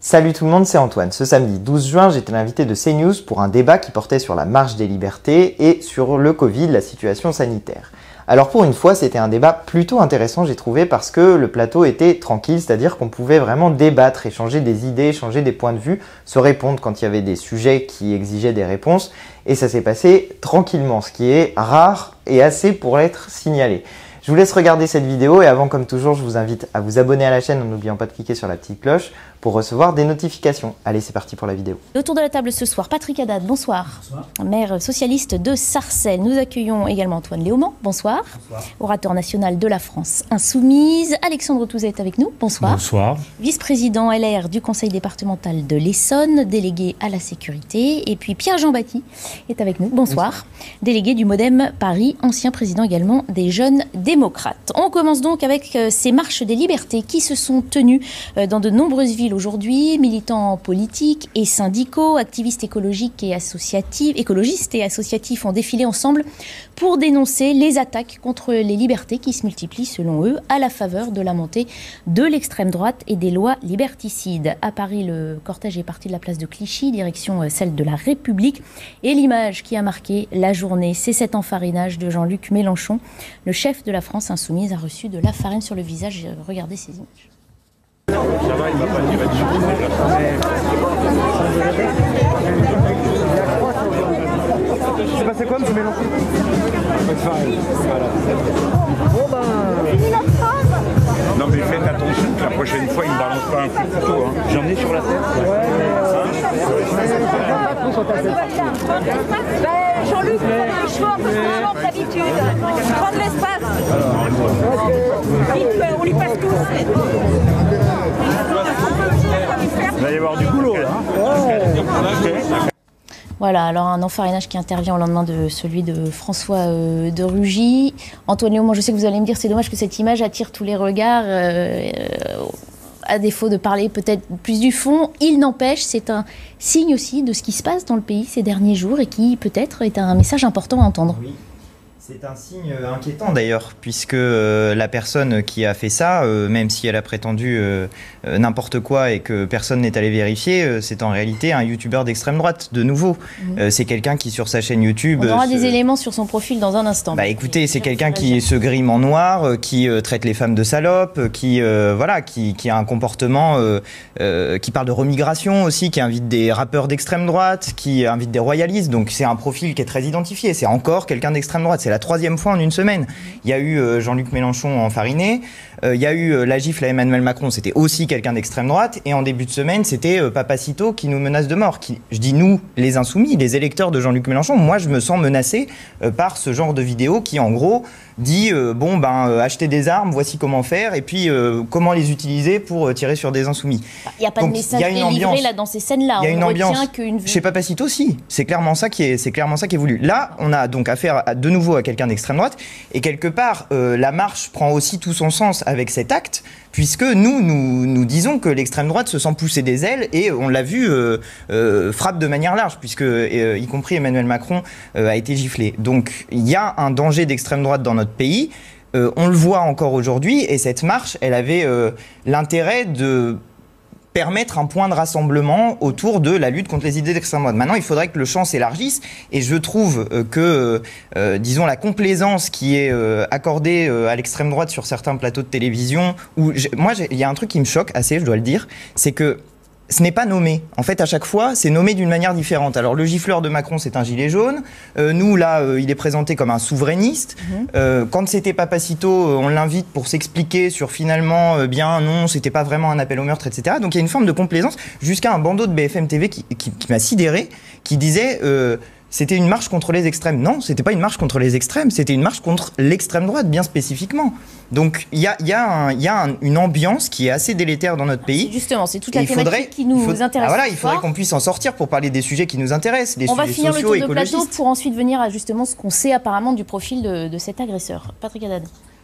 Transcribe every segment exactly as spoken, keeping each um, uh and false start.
Salut tout le monde, c'est Antoine. Ce samedi douze juin, j'étais l'invité de CNews pour un débat qui portait sur la marche des libertés et sur le Covid, la situation sanitaire. Alors pour une fois, c'était un débat plutôt intéressant, j'ai trouvé, parce que le plateau était tranquille, c'est-à-dire qu'on pouvait vraiment débattre, échanger des idées, échanger des points de vue, se répondre quand il y avait des sujets qui exigeaient des réponses, et ça s'est passé tranquillement, ce qui est rare et assez pour être signalé. Je vous laisse regarder cette vidéo et avant, comme toujours, je vous invite à vous abonner à la chaîne en n'oubliant pas de cliquer sur la petite cloche pour recevoir des notifications. Allez, c'est parti pour la vidéo. Autour de la table ce soir, Patrick Haddad, bonsoir. Bonsoir. Maire socialiste de Sarcelles. Nous accueillons également Antoine Léaumont, bonsoir. Bonsoir. Orateur national de la France Insoumise. Alexandre Touzet est avec nous, bonsoir. Bonsoir. Vice-président L R du conseil départemental de l'Essonne, délégué à la sécurité. Et puis Pierre-Jean Batti est avec nous, bonsoir. bonsoir. Délégué du Modem Paris, ancien président également des Jeunes Démocrates. On commence donc avec ces marches des libertés qui se sont tenues dans de nombreuses villes aujourd'hui. Militants politiques et syndicaux, activistes écologiques et associatifs, écologistes et associatifs ont défilé ensemble pour dénoncer les attaques contre les libertés qui se multiplient selon eux à la faveur de la montée de l'extrême droite et des lois liberticides. À Paris, le cortège est parti de la place de Clichy, direction celle de la République. Et l'image qui a marqué la journée, c'est cet enfarinage de Jean-Luc Mélenchon. Le chef de la France Insoumise a reçu de la farine sur le visage. Regardez ces images. Ça va, il va pas tirer dessus. C'est passé quoi, monsieur Mélenchon? Voilà. Bon ben... Fini la phrase. Non mais faites attention que la prochaine fois, il ne balance pas un coup de couteau. Hein. J'en ai sur la tête. Ouais, mais... Jean-Luc, prends les cheveux un peu plus avant que d'habitude. Prends de l'espace. On lui passe tous. Il va y avoir du boulot là. Hein. Voilà, alors un enfarinage qui intervient au lendemain de celui de François euh, de Rugy. Antoine Léaumont, je sais que vous allez me dire c'est dommage que cette image attire tous les regards, euh, euh, à défaut de parler peut-être plus du fond. Il n'empêche, c'est un signe aussi de ce qui se passe dans le pays ces derniers jours et qui peut-être est un message important à entendre. Oui. C'est un signe inquiétant d'ailleurs, puisque euh, la personne qui a fait ça, euh, même si elle a prétendu euh, euh, n'importe quoi et que personne n'est allé vérifier, euh, c'est en réalité un youtubeur d'extrême droite, de nouveau. Mmh. Euh, c'est quelqu'un qui, sur sa chaîne YouTube... On aura se... des éléments sur son profil dans un instant. Bah écoutez, c'est quelqu'un qui se grime en noir, euh, qui euh, traite les femmes de salopes, euh, qui, euh, voilà, qui, qui a un comportement, euh, euh, qui parle de remigration aussi, qui invite des rappeurs d'extrême droite, qui invite des royalistes. Donc c'est un profil qui est très identifié. C'est encore quelqu'un d'extrême droite. C'est la troisième fois en une semaine. Il y a eu euh, Jean-Luc Mélenchon enfariné, euh, il y a eu euh, la gifle à Emmanuel Macron, c'était aussi quelqu'un d'extrême droite, et en début de semaine, c'était euh, Papacito qui nous menace de mort. Qui, je dis nous, les insoumis, les électeurs de Jean-Luc Mélenchon, moi je me sens menacé euh, par ce genre de vidéo qui en gros dit euh, bon ben euh, acheter des armes, voici comment faire, et puis euh, comment les utiliser pour euh, tirer sur des insoumis. Il n'y a pas Donc, de message délivré là dans ces scènes-là. Il y a une on ambiance. Qu'une... Chez Papacito, si. C'est clairement ça qui est, c'est clairement ça qui est voulu. Là, on a donc affaire à, de nouveau à quelqu'un d'extrême droite, et quelque part, euh, la marche prend aussi tout son sens avec cet acte, puisque nous, nous, nous disons que l'extrême droite se sent pousser des ailes, et on l'a vu, euh, euh, frappe de manière large, puisque euh, y compris Emmanuel Macron euh, a été giflé. Donc il y a un danger d'extrême droite dans notre pays, euh, on le voit encore aujourd'hui, et cette marche, elle avait euh, l'intérêt de permettre un point de rassemblement autour de la lutte contre les idées d'extrême droite. Maintenant, il faudrait que le champ s'élargisse, et je trouve euh, que, euh, disons, la complaisance qui est euh, accordée euh, à l'extrême droite sur certains plateaux de télévision, où moi, il y a un truc qui me choque assez, je dois le dire, c'est que ce n'est pas nommé. En fait, à chaque fois, c'est nommé d'une manière différente. Alors, le gifleur de Macron, c'est un gilet jaune. Euh, nous, là, euh, il est présenté comme un souverainiste. Mmh. Euh, quand c'était Papacito, euh, on l'invite pour s'expliquer sur finalement, euh, bien, non, c'était pas vraiment un appel au meurtre, et cetera. Donc, il y a une forme de complaisance, jusqu'à un bandeau de B F M T V qui, qui, qui m'a sidéré, qui disait... Euh, c'était une marche contre les extrêmes. Non, c'était pas une marche contre les extrêmes, c'était une marche contre l'extrême droite, bien spécifiquement. Donc il y a, y a, un, y a un, une ambiance qui est assez délétère dans notre pays. Justement, c'est toute la thématique faudrait, qui nous faut, intéresse. Ah voilà, il faudrait qu'on puisse en sortir pour parler des sujets qui nous intéressent, les On sujets va finir sociaux, le tour de plateau écologistes. pour ensuite venir à justement ce qu'on sait apparemment du profil de, de cet agresseur. Patrick Haddad.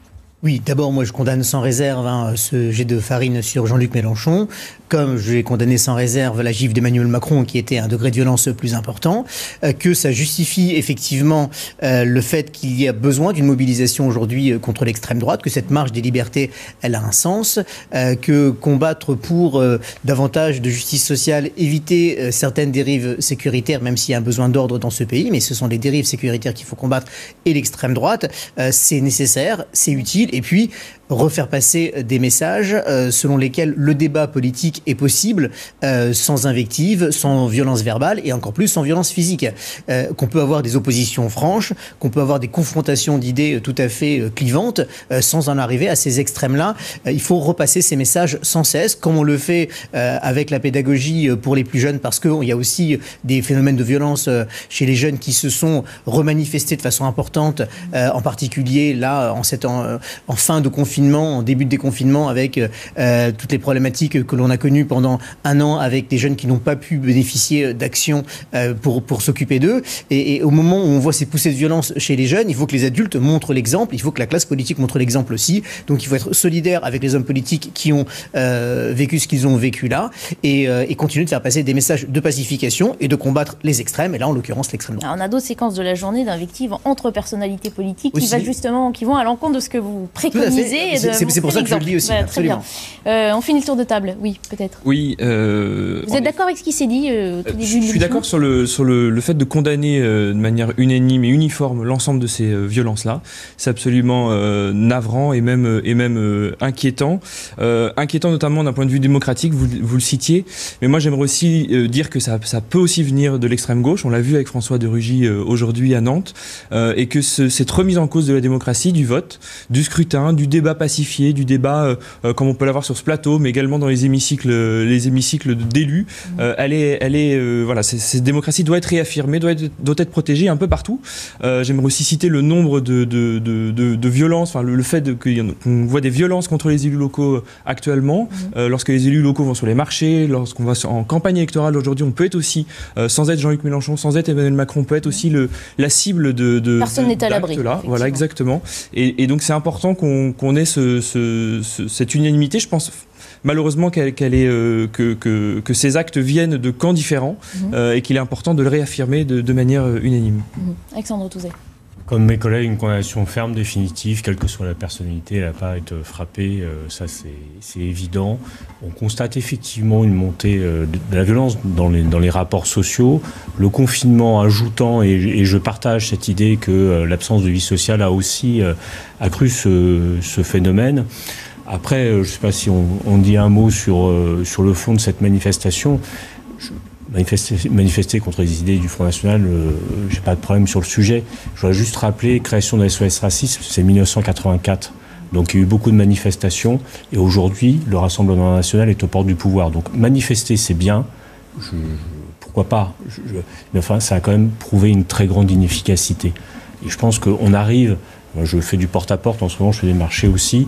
Oui, d'abord, moi, je condamne sans réserve hein, ce jet de farine sur Jean-Luc Mélenchon, comme je l'ai condamné sans réserve la gifle d'Emmanuel Macron, qui était un degré de violence plus important, euh, que ça justifie effectivement euh, le fait qu'il y a besoin d'une mobilisation aujourd'hui euh, contre l'extrême droite, que cette marche des libertés, elle a un sens, euh, que combattre pour euh, davantage de justice sociale, éviter euh, certaines dérives sécuritaires, même s'il y a un besoin d'ordre dans ce pays, mais ce sont les dérives sécuritaires qu'il faut combattre, et l'extrême droite, euh, c'est nécessaire, c'est utile. Et puis, refaire passer des messages euh, selon lesquels le débat politique est possible euh, sans invective, sans violence verbale et encore plus sans violence physique. Euh, qu'on peut avoir des oppositions franches, qu'on peut avoir des confrontations d'idées tout à fait euh, clivantes euh, sans en arriver à ces extrêmes-là. Euh, il faut repasser ces messages sans cesse, comme on le fait euh, avec la pédagogie pour les plus jeunes, parce qu'il y a aussi des phénomènes de violence euh, chez les jeunes qui se sont remanifestés de façon importante, euh, en particulier là, en, cette, en, en fin de confinement, en début de déconfinement, avec euh, toutes les problématiques que l'on a connues pendant un an avec des jeunes qui n'ont pas pu bénéficier d'actions euh, pour, pour s'occuper d'eux. Et, et au moment où on voit ces poussées de violence chez les jeunes, il faut que les adultes montrent l'exemple, il faut que la classe politique montre l'exemple aussi. Donc il faut être solidaire avec les hommes politiques qui ont euh, vécu ce qu'ils ont vécu là et, euh, et continuer de faire passer des messages de pacification et de combattre les extrêmes, et là en l'occurrence l'extrême droite. Alors, on a d'autres séquences de la journée d'invectives entre personnalités politiques aussi, qui, va justement, qui vont à l'encontre de ce que vous préconisez. C'est, c'est pour ça que je le dis aussi. Voilà, absolument. Très bien. Euh, on finit le tour de table, oui, peut-être. Oui. Euh, vous êtes d'accord avec ce qui s'est dit euh, au tout début Je suis d'accord sur le sur le, le fait de condamner euh, de manière unanime et uniforme l'ensemble de ces euh, violences-là. C'est absolument euh, navrant et même euh, et même euh, inquiétant. Euh, inquiétant notamment d'un point de vue démocratique. Vous vous le citiez. Mais moi j'aimerais aussi euh, dire que ça ça peut aussi venir de l'extrême gauche. On l'a vu avec François de Rugy euh, aujourd'hui à Nantes, euh, et que ce, cette remise en cause de la démocratie, du vote, du scrutin, du débat pacifié, du débat euh, comme on peut l'avoir sur ce plateau, mais également dans les hémicycles, les hémicycles d'élus. Euh, elle est, elle est, euh, voilà, c'est, cette démocratie doit être réaffirmée, doit être, doit être protégée un peu partout. Euh, j'aimerais aussi citer le nombre de, de, de, de, de violences, enfin le, le fait de, qu'on voit des violences contre les élus locaux actuellement. Mmh. Euh, lorsque les élus locaux vont sur les marchés, lorsqu'on va en campagne électorale aujourd'hui, on peut être aussi, euh, sans être Jean-Luc Mélenchon, sans être Emmanuel Macron, on peut être aussi le, la cible de, de personne n'est à l'abri. Là, voilà, exactement. Et, et donc c'est important qu'on, qu'on ait ce, ce, ce, cette unanimité. Je pense malheureusement qu'elle, qu'elle est, euh, que, que, que ces actes viennent de camps différents, mmh. euh, et qu'il est important de le réaffirmer de, de manière unanime. Mmh. Alexandre Touzet. Comme mes collègues, une condamnation ferme, définitive, quelle que soit la personnalité, elle n'a pas à être frappée, euh, ça c'est, c'est évident. On constate effectivement une montée euh, de la violence dans les, dans les rapports sociaux. Le confinement ajoutant, et, et je partage cette idée que euh, l'absence de vie sociale a aussi euh, accru ce, ce phénomène. Après, je ne sais pas si on, on dit un mot sur, euh, sur le fond de cette manifestation. Je, manifester, manifester contre les idées du Front National, euh, je n'ai pas de problème sur le sujet. Je voudrais juste rappeler, création de S O S Racisme, c'est mille neuf cent quatre-vingt-quatre. Donc il y a eu beaucoup de manifestations. Et aujourd'hui, le Rassemblement National est aux portes du pouvoir. Donc manifester, c'est bien. Je, je, pourquoi pas je, je, Mais enfin, ça a quand même prouvé une très grande inefficacité. Et je pense qu'on arrive... Je fais du porte-à-porte, en ce moment, je fais des marchés aussi.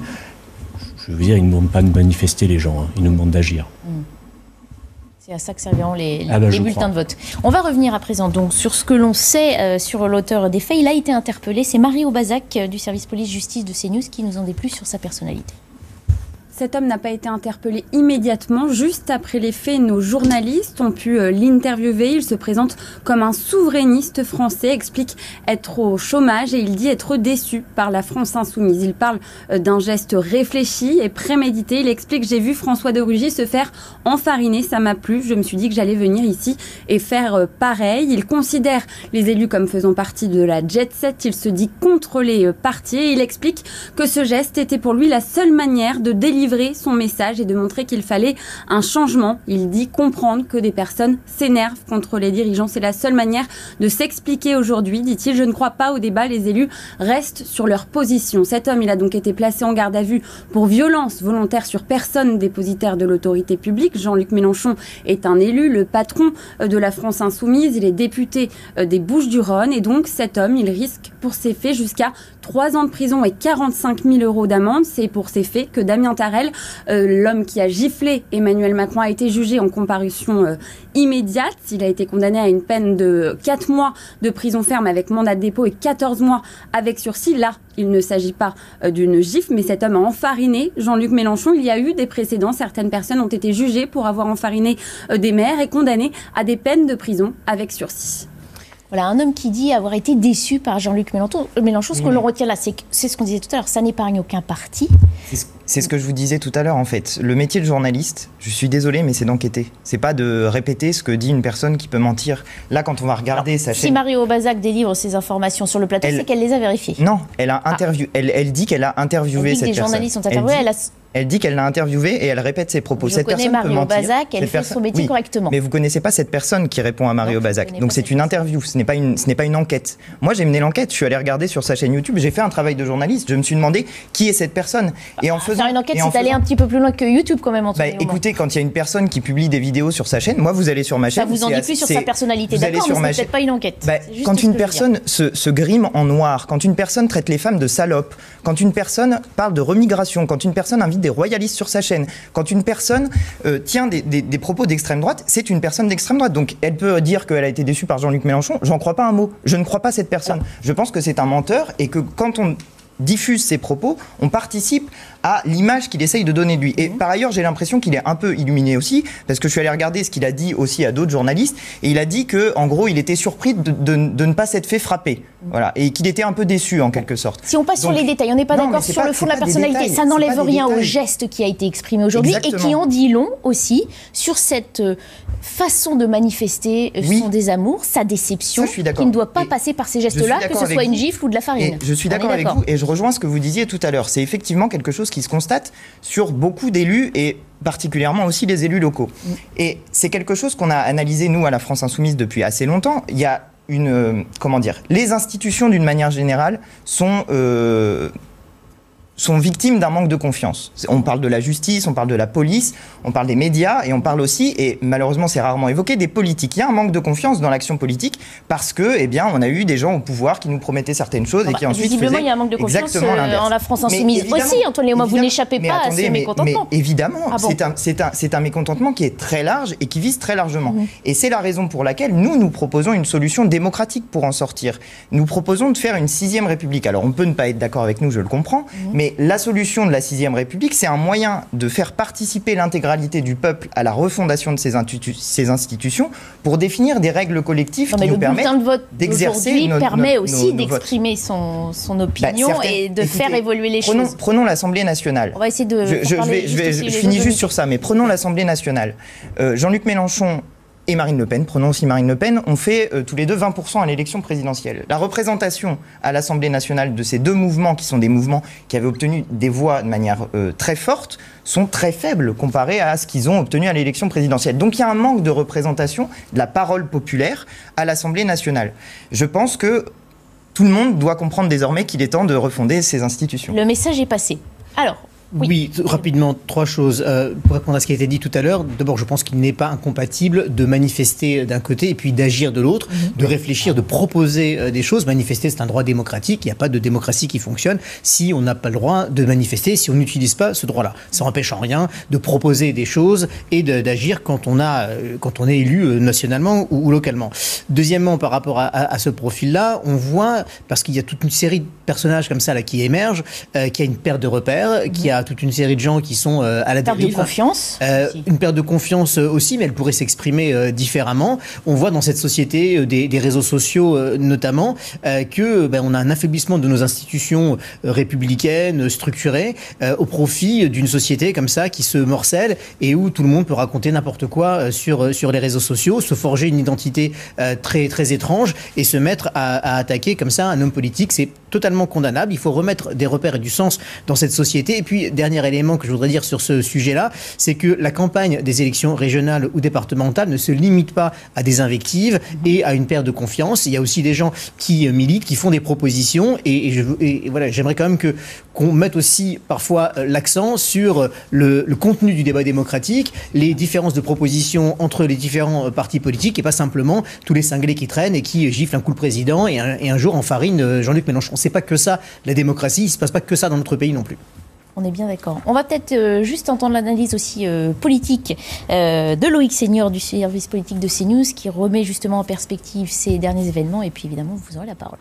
Je veux dire, ils ne demandent pas de manifester les gens, hein. Ils nous demandent d'agir. Mmh. C'est à ça que serviront les, les, ah bah, les bulletins crois. de vote. On va revenir à présent donc sur ce que l'on sait euh, sur l'auteur des faits. Il a été interpellé. C'est Marie Aubazac euh, du service police-justice de CNews qui nous en dit plus sur sa personnalité. Cet homme n'a pas été interpellé immédiatement. Juste après les faits, nos journalistes ont pu euh, l'interviewer. Il se présente comme un souverainiste français, explique être au chômage et il dit être déçu par la France insoumise. Il parle euh, d'un geste réfléchi et prémédité. Il explique « J'ai vu François de Rugy se faire enfariner, ça m'a plu. Je me suis dit que j'allais venir ici et faire euh, pareil. » Il considère les élus comme faisant partie de la jet set. Il se dit contre les euh, partis et il explique que ce geste était pour lui la seule manière de délivrer son message et de montrer qu'il fallait un changement. Il dit comprendre que des personnes s'énervent contre les dirigeants. C'est la seule manière de s'expliquer aujourd'hui, dit-il. Je ne crois pas au débat. Les élus restent sur leur position. Cet homme, il a donc été placé en garde à vue pour violence volontaire sur personne dépositaire de l'autorité publique. Jean-Luc Mélenchon est un élu, le patron de la France insoumise. Il est député des Bouches-du-Rhône et donc cet homme, il risque pour ces faits jusqu'à trois ans de prison et quarante-cinq mille euros d'amende. C'est pour ces faits que Damien Tarel elle. Euh, l'homme qui a giflé Emmanuel Macron a été jugé en comparution euh, immédiate. Il a été condamné à une peine de quatre mois de prison ferme avec mandat de dépôt et quatorze mois avec sursis. Là, il ne s'agit pas euh, d'une gifle, mais cet homme a enfariné Jean-Luc Mélenchon. Il y a eu des précédents. Certaines personnes ont été jugées pour avoir enfariné euh, des maires et condamnées à des peines de prison avec sursis. Voilà, un homme qui dit avoir été déçu par Jean-Luc Mélenchon. Mélenchon, ce Oui. que l'on retient là, c'est, c'est ce qu'on disait tout à l'heure, ça n'épargne aucun parti. C'est ce, c'est ce que je vous disais tout à l'heure, en fait. Le métier de journaliste, je suis désolé, mais c'est d'enquêter. C'est pas de répéter ce que dit une personne qui peut mentir. Là, quand on va regarder Alors, sa si chaîne... Mario Bazac délivre ses informations sur le plateau, Elle- c'est qu'elle les a vérifiées. Non, elle a interviewé. Elle, elle dit qu'elle a Elle interviewé dit que cette des personne. journalistes sont Elle interviewés. dit- Elle a... Elle dit qu'elle l'a interviewé et elle répète ses propos. Je cette connais personne peut Mario mentir. Bazac, elle Cette fait perso- son métier oui, correctement. Mais vous connaissez pas cette personne qui répond à Mario Non, je Bazac. connais Donc pas c'est cette une personne. interview, ce n'est pas une, ce n'est pas une enquête. Moi j'ai mené l'enquête, je suis allé regarder sur sa chaîne YouTube, j'ai fait un travail de journaliste, je me suis demandé qui est cette personne. Et en faisant Faire une enquête, et en c'est aller faisant- un petit peu plus loin que YouTube quand même. Bah, écoutez, quand il y a une personne qui publie des vidéos sur sa chaîne, moi vous allez sur ma chaîne. ça vous en c'est dit assez- plus sur c'est- sa personnalité, vous allez d'accord, sur mais ma c'est chaîne- peut-être pas une enquête. Bah, C'est juste quand ce une que je veux dire. personne se, se grime en noir, quand une personne traite les femmes de salopes, quand une personne parle de remigration, quand une personne invite des royalistes sur sa chaîne, quand une personne euh, tient des, des- des propos d'extrême droite, c'est une personne d'extrême droite. Donc elle peut dire qu'elle a été déçue par Jean-Luc Mélenchon, j'en crois pas un mot. Je ne crois pas cette personne. Je pense que c'est un menteur et que quand on diffuse ses propos, on participe à l'image qu'il essaye de donner de lui. Et par ailleurs, j'ai l'impression qu'il est un peu illuminé aussi, parce que je suis allé regarder ce qu'il a dit aussi à d'autres journalistes, et il a dit que, en gros, il était surpris de, de- de ne pas s'être fait frapper, voilà, et qu'il était un peu déçu en quelque sorte. Si on passe Donc- sur les détails, on n'est pas Non, d'accord mais c'est sur pas- le fond de c'est la pas des personnalité. détails, Ça c'est n'enlève pas des rien au détails. geste qui a été exprimé aujourd'hui et Exactement. qui en dit long aussi sur cette euh, façon de manifester euh, Oui. son désamour, sa déception, Ça, je suis d'accord. qui ne doit pas Et passer par ces je suis gestes-là, que d'accord ce avec soit une vous. gifle ou de la farine. Et je suis On est d'accord avec vous, et je rejoins ce que vous disiez tout à l'heure. C'est effectivement quelque chose qui se constate sur beaucoup d'élus et particulièrement aussi les élus locaux. Mm. Et c'est quelque chose qu'on a analysé, nous, à la France Insoumise, depuis assez longtemps. Il y a une... euh, comment dire, les institutions, d'une manière générale, sont... euh, sont victimes d'un manque de confiance. On parle de la justice, on parle de la police, on parle des médias et on parle aussi, et malheureusement c'est rarement évoqué, des politiques. Il y a un manque de confiance dans l'action politique parce que, eh bien, on a eu des gens au pouvoir qui nous promettaient certaines choses Bon, et qui bah, ensuite visiblement, faisaient il y a un manque de confiance exactement euh, l'inverse. en la France Mais Insoumise évidemment, aussi, Antoine Léaumont, vous évidemment, n'échappez mais pas à attendez, ce mais- mécontentement. Mais évidemment, Ah bon c'est un, c'est un, c'est un mécontentement qui est très large et qui vise très largement. Mmh. Et c'est la raison pour laquelle nous, nous proposons une solution démocratique pour en sortir. Nous proposons de faire une sixième République. Alors on peut ne pas être d'accord avec nous, je le comprends, Mmh. mais la solution de la sixième République, c'est un moyen de faire participer l'intégralité du peuple à la refondation de ces, institu- ces institutions pour définir des règles collectives Non, qui mais nous le permettent bulletin de vote d'exercer d'aujourd'hui nos- permet nos- aussi nos- nos votes. d'exprimer son, son Bah, opinion certaines- et de écoutez, faire évoluer les prenons, choses. Prenons l'Assemblée nationale. On va essayer de Je, faire je parler vais, je, juste vais- aussi je les finis autres juste sur ça, mais prenons l'Assemblée nationale. Euh, Jean-Luc Mélenchon et Marine Le Pen, prenons aussi Marine Le Pen, ont fait euh, tous les deux vingt pour cent à l'élection présidentielle. La représentation à l'Assemblée nationale de ces deux mouvements, qui sont des mouvements qui avaient obtenu des voix de manière euh, très forte, sont très faibles comparés à ce qu'ils ont obtenu à l'élection présidentielle. Donc il y a un manque de représentation de la parole populaire à l'Assemblée nationale. Je pense que tout le monde doit comprendre désormais qu'il est temps de refonder ces institutions. Le message est passé. Alors, oui. Oui, t- rapidement, trois choses. Euh, pour répondre à ce qui a été dit tout à l'heure, d'abord, je pense qu'il n'est pas incompatible de manifester d'un côté et puis d'agir de l'autre, Mhm. de réfléchir, de proposer euh, des choses. Manifester, c'est un droit démocratique. Il n'y a pas de démocratie qui fonctionne si on n'a pas le droit de manifester, si on n'utilise pas ce droit-là. Ça n'empêche en rien de proposer des choses et de- d'agir quand on a, euh, quand on est élu euh, nationalement ou, ou localement. Deuxièmement, par rapport à, à- à ce profil-là, on voit, parce qu'il y a toute une série de personnages comme ça là qui émergent, euh, qui a une perte de repères, qui a toute une série de gens qui sont euh, à la perte de dérive. confiance. Euh, aussi. une perte de confiance euh, aussi, mais elle pourrait s'exprimer euh, différemment. On voit dans cette société euh, des, des réseaux sociaux euh, notamment euh, que ben, on a un affaiblissement de nos institutions euh, républicaines, euh, structurées, euh, au profit d'une société comme ça qui se morcelle et où tout le monde peut raconter n'importe quoi euh, sur, euh, sur les réseaux sociaux, se forger une identité euh, très, très étrange et se mettre à, à attaquer comme ça un homme politique. C'est totalement condamnable. Il faut remettre des repères et du sens dans cette société. Et puis, dernier élément que je voudrais dire sur ce sujet-là, c'est que la campagne des élections régionales ou départementales ne se limite pas à des invectives et à une perte de confiance. Il y a aussi des gens qui euh, militent, qui font des propositions. Et, et je, et, et voilà, j'aimerais quand même que, qu'on mette aussi parfois euh, l'accent sur euh, le, le contenu du débat démocratique, les différences de propositions entre les différents euh, partis politiques et pas simplement tous les cinglés qui traînent et qui euh, giflent un coup le président et un, et un jour enfarinent euh, Jean-Luc Mélenchon. C'est pas que ça, la démocratie. Il se passe pas que ça dans notre pays non plus. On est bien d'accord. On va peut-être euh, juste entendre l'analyse aussi euh, politique euh, de Loïc Seigneur du service politique de CNews qui remet justement en perspective ces derniers événements et puis évidemment vous aurez la parole.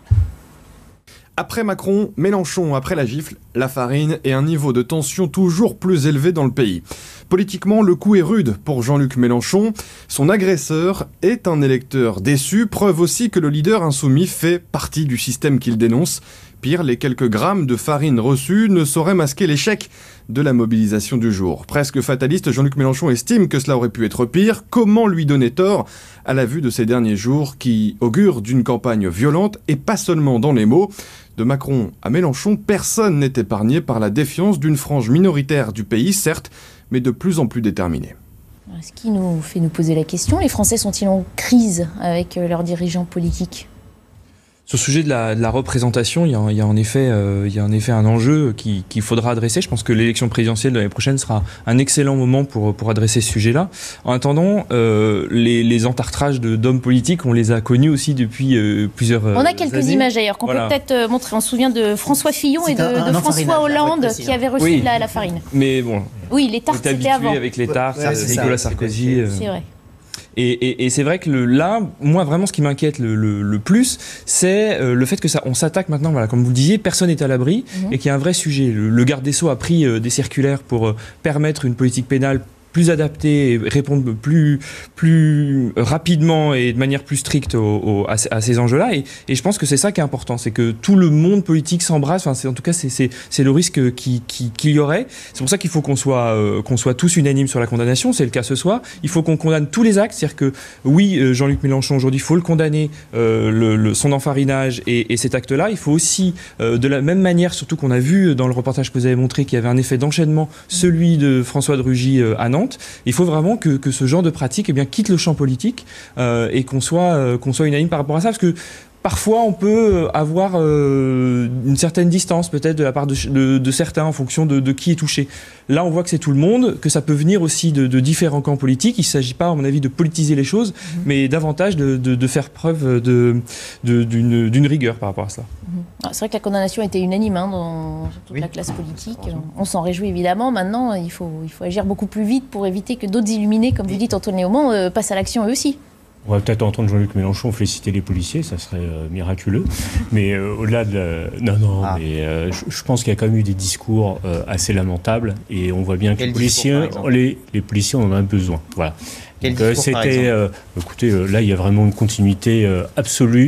Après Macron, Mélenchon, après la gifle, la farine et un niveau de tension toujours plus élevé dans le pays. Politiquement, le coup est rude pour Jean-Luc Mélenchon. Son agresseur est un électeur déçu, preuve aussi que le leader insoumis fait partie du système qu'il dénonce. Pire, les quelques grammes de farine reçus ne sauraient masquer l'échec de la mobilisation du jour. Presque fataliste, Jean-Luc Mélenchon estime que cela aurait pu être pire. Comment lui donner tort à la vue de ces derniers jours qui augurent d'une campagne violente et pas seulement dans les mots? De Macron à Mélenchon, personne n'est épargné par la défiance d'une frange minoritaire du pays, certes, mais de plus en plus déterminée. Ce qui nous fait nous poser la question, les Français sont-ils en crise avec leurs dirigeants politiques ? Sur le sujet de la, de la représentation, il y a, il y a en effet, euh, il y a en effet un enjeu qui, qu'il faudra adresser. Je pense que l'élection présidentielle de l'année prochaine sera un excellent moment pour, pour adresser ce sujet-là. En attendant, euh, les, les entartrages de, d'hommes politiques, on les a connus aussi depuis euh, plusieurs années. On a quelques années. images d'ailleurs qu'on voilà. peut peut-être euh, montrer. On se souvient de François Fillon C'est et de, un, de un François Hollande qui avaient reçu oui. la, la farine. Mais bon, oui, les tartes c'était avant. Avec les tartes, ouais, Nicolas ça, Sarkozy. C'est, c'est vrai. Et, et, et c'est vrai que le, là, moi vraiment ce qui m'inquiète le, le, le plus, c'est euh, le fait que ça, on s'attaque maintenant, voilà, comme vous le disiez, personne n'est à l'abri mmh. et qu'il y a un vrai sujet. Le, le garde des Sceaux a pris euh, des circulaires pour euh, permettre une politique pénale plus adaptée et répondre plus, plus rapidement et de manière plus stricte au, au, à, à ces enjeux-là. Et, et je pense que c'est ça qui est important, c'est que tout le monde politique s'embrasse. Enfin, c'est, en tout cas, c'est, c'est, c'est le risque qui, qui, qu'il y aurait. C'est pour ça qu'il faut qu'on soit, euh, qu'on soit tous unanimes sur la condamnation. C'est le cas ce soir. Il faut qu'on condamne tous les actes. C'est-à-dire que oui, euh, Jean-Luc Mélenchon, aujourd'hui, il faut le condamner, euh, le, le, son enfarinage et, et cet acte-là. Il faut aussi, euh, de la même manière, surtout qu'on a vu dans le reportage que vous avez montré qu'il y avait un effet d'enchaînement, celui de François de Rugy euh, à Nantes. Il faut vraiment que, que ce genre de pratique eh bien, quitte le champ politique euh, et qu'on soit, euh, qu'on soit unanime par rapport à ça. Parce que parfois, on peut avoir euh, une certaine distance peut-être de la part de, de, de certains en fonction de, de qui est touché. Là, on voit que c'est tout le monde, que ça peut venir aussi de, de différents camps politiques. Il ne s'agit pas, à mon avis, de politiser les choses, mmh. mais davantage de, de, de faire preuve de, de, d'une, d'une rigueur par rapport à cela. Mmh. C'est vrai que la condamnation était unanime hein, dans toute oui. la classe politique. On s'en réjouit évidemment. Maintenant, il faut, il faut agir beaucoup plus vite pour éviter que d'autres illuminés, comme vous dites, Antoine Léaumont, euh, passent à l'action eux aussi. On va peut-être entendre Jean-Luc Mélenchon féliciter les policiers, ça serait euh, miraculeux. Mais euh, au-delà de... La... Non, non, ah. mais euh, je, je pense qu'il y a quand même eu des discours euh, assez lamentables. Et on voit bien que les policiers, les, les policiers en ont besoin. Voilà. Donc, euh, c'était... Euh, écoutez, euh, là, il y a vraiment une continuité euh, absolue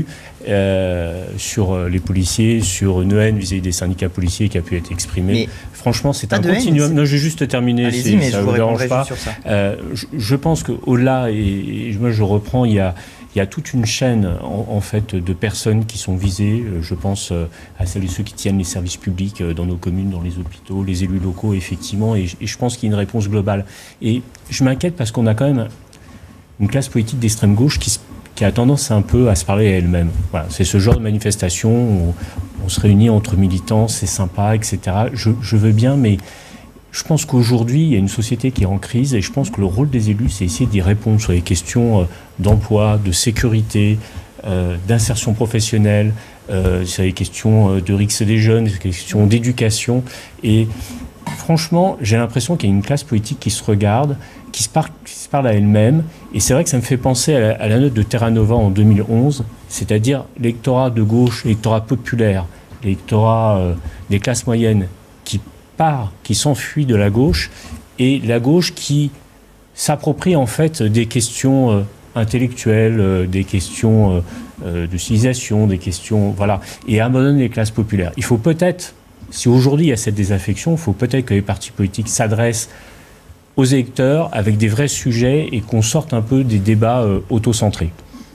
euh, sur euh, les policiers, sur une haine vis-à-vis des syndicats policiers qui a pu être exprimée. Mais franchement, c'est un continuum. Non, je vais juste terminer, si mais ça ne vous dérange pas. Euh, je, je pense qu'au-delà, et, et moi je reprends, il y a... Il y a toute une chaîne en, en fait de personnes qui sont visées. Je pense à celles et ceux qui tiennent les services publics dans nos communes, dans les hôpitaux, les élus locaux, effectivement. Et, et je pense qu'il y a une réponse globale. Et je m'inquiète parce qu'on a quand même une classe politique d'extrême gauche qui, qui a tendance un peu à se parler à elle-même. Voilà, c'est ce genre de manifestation où on se réunit entre militants, c'est sympa, et cetera. Je, je veux bien, mais je pense qu'aujourd'hui, il y a une société qui est en crise et je pense que le rôle des élus, c'est essayer d'y répondre sur les questions d'emploi, de sécurité, euh, d'insertion professionnelle, euh, sur les questions de risque des jeunes, sur les questions d'éducation. Et franchement, j'ai l'impression qu'il y a une classe politique qui se regarde, qui se parle, qui se parle à elle-même. Et c'est vrai que ça me fait penser à la, à la note de Terra Nova en deux mille onze, c'est-à-dire l'électorat de gauche, l'électorat populaire, l'électorat euh, des classes moyennes qui part, qui s'enfuit de la gauche, et la gauche qui s'approprie en fait des questions euh, intellectuelles, euh, des questions euh, de civilisation, des questions, voilà, et abandonne les classes populaires. Il faut peut-être, si aujourd'hui il y a cette désaffection, il faut peut-être que les partis politiques s'adressent aux électeurs avec des vrais sujets et qu'on sorte un peu des débats euh, autocentrés.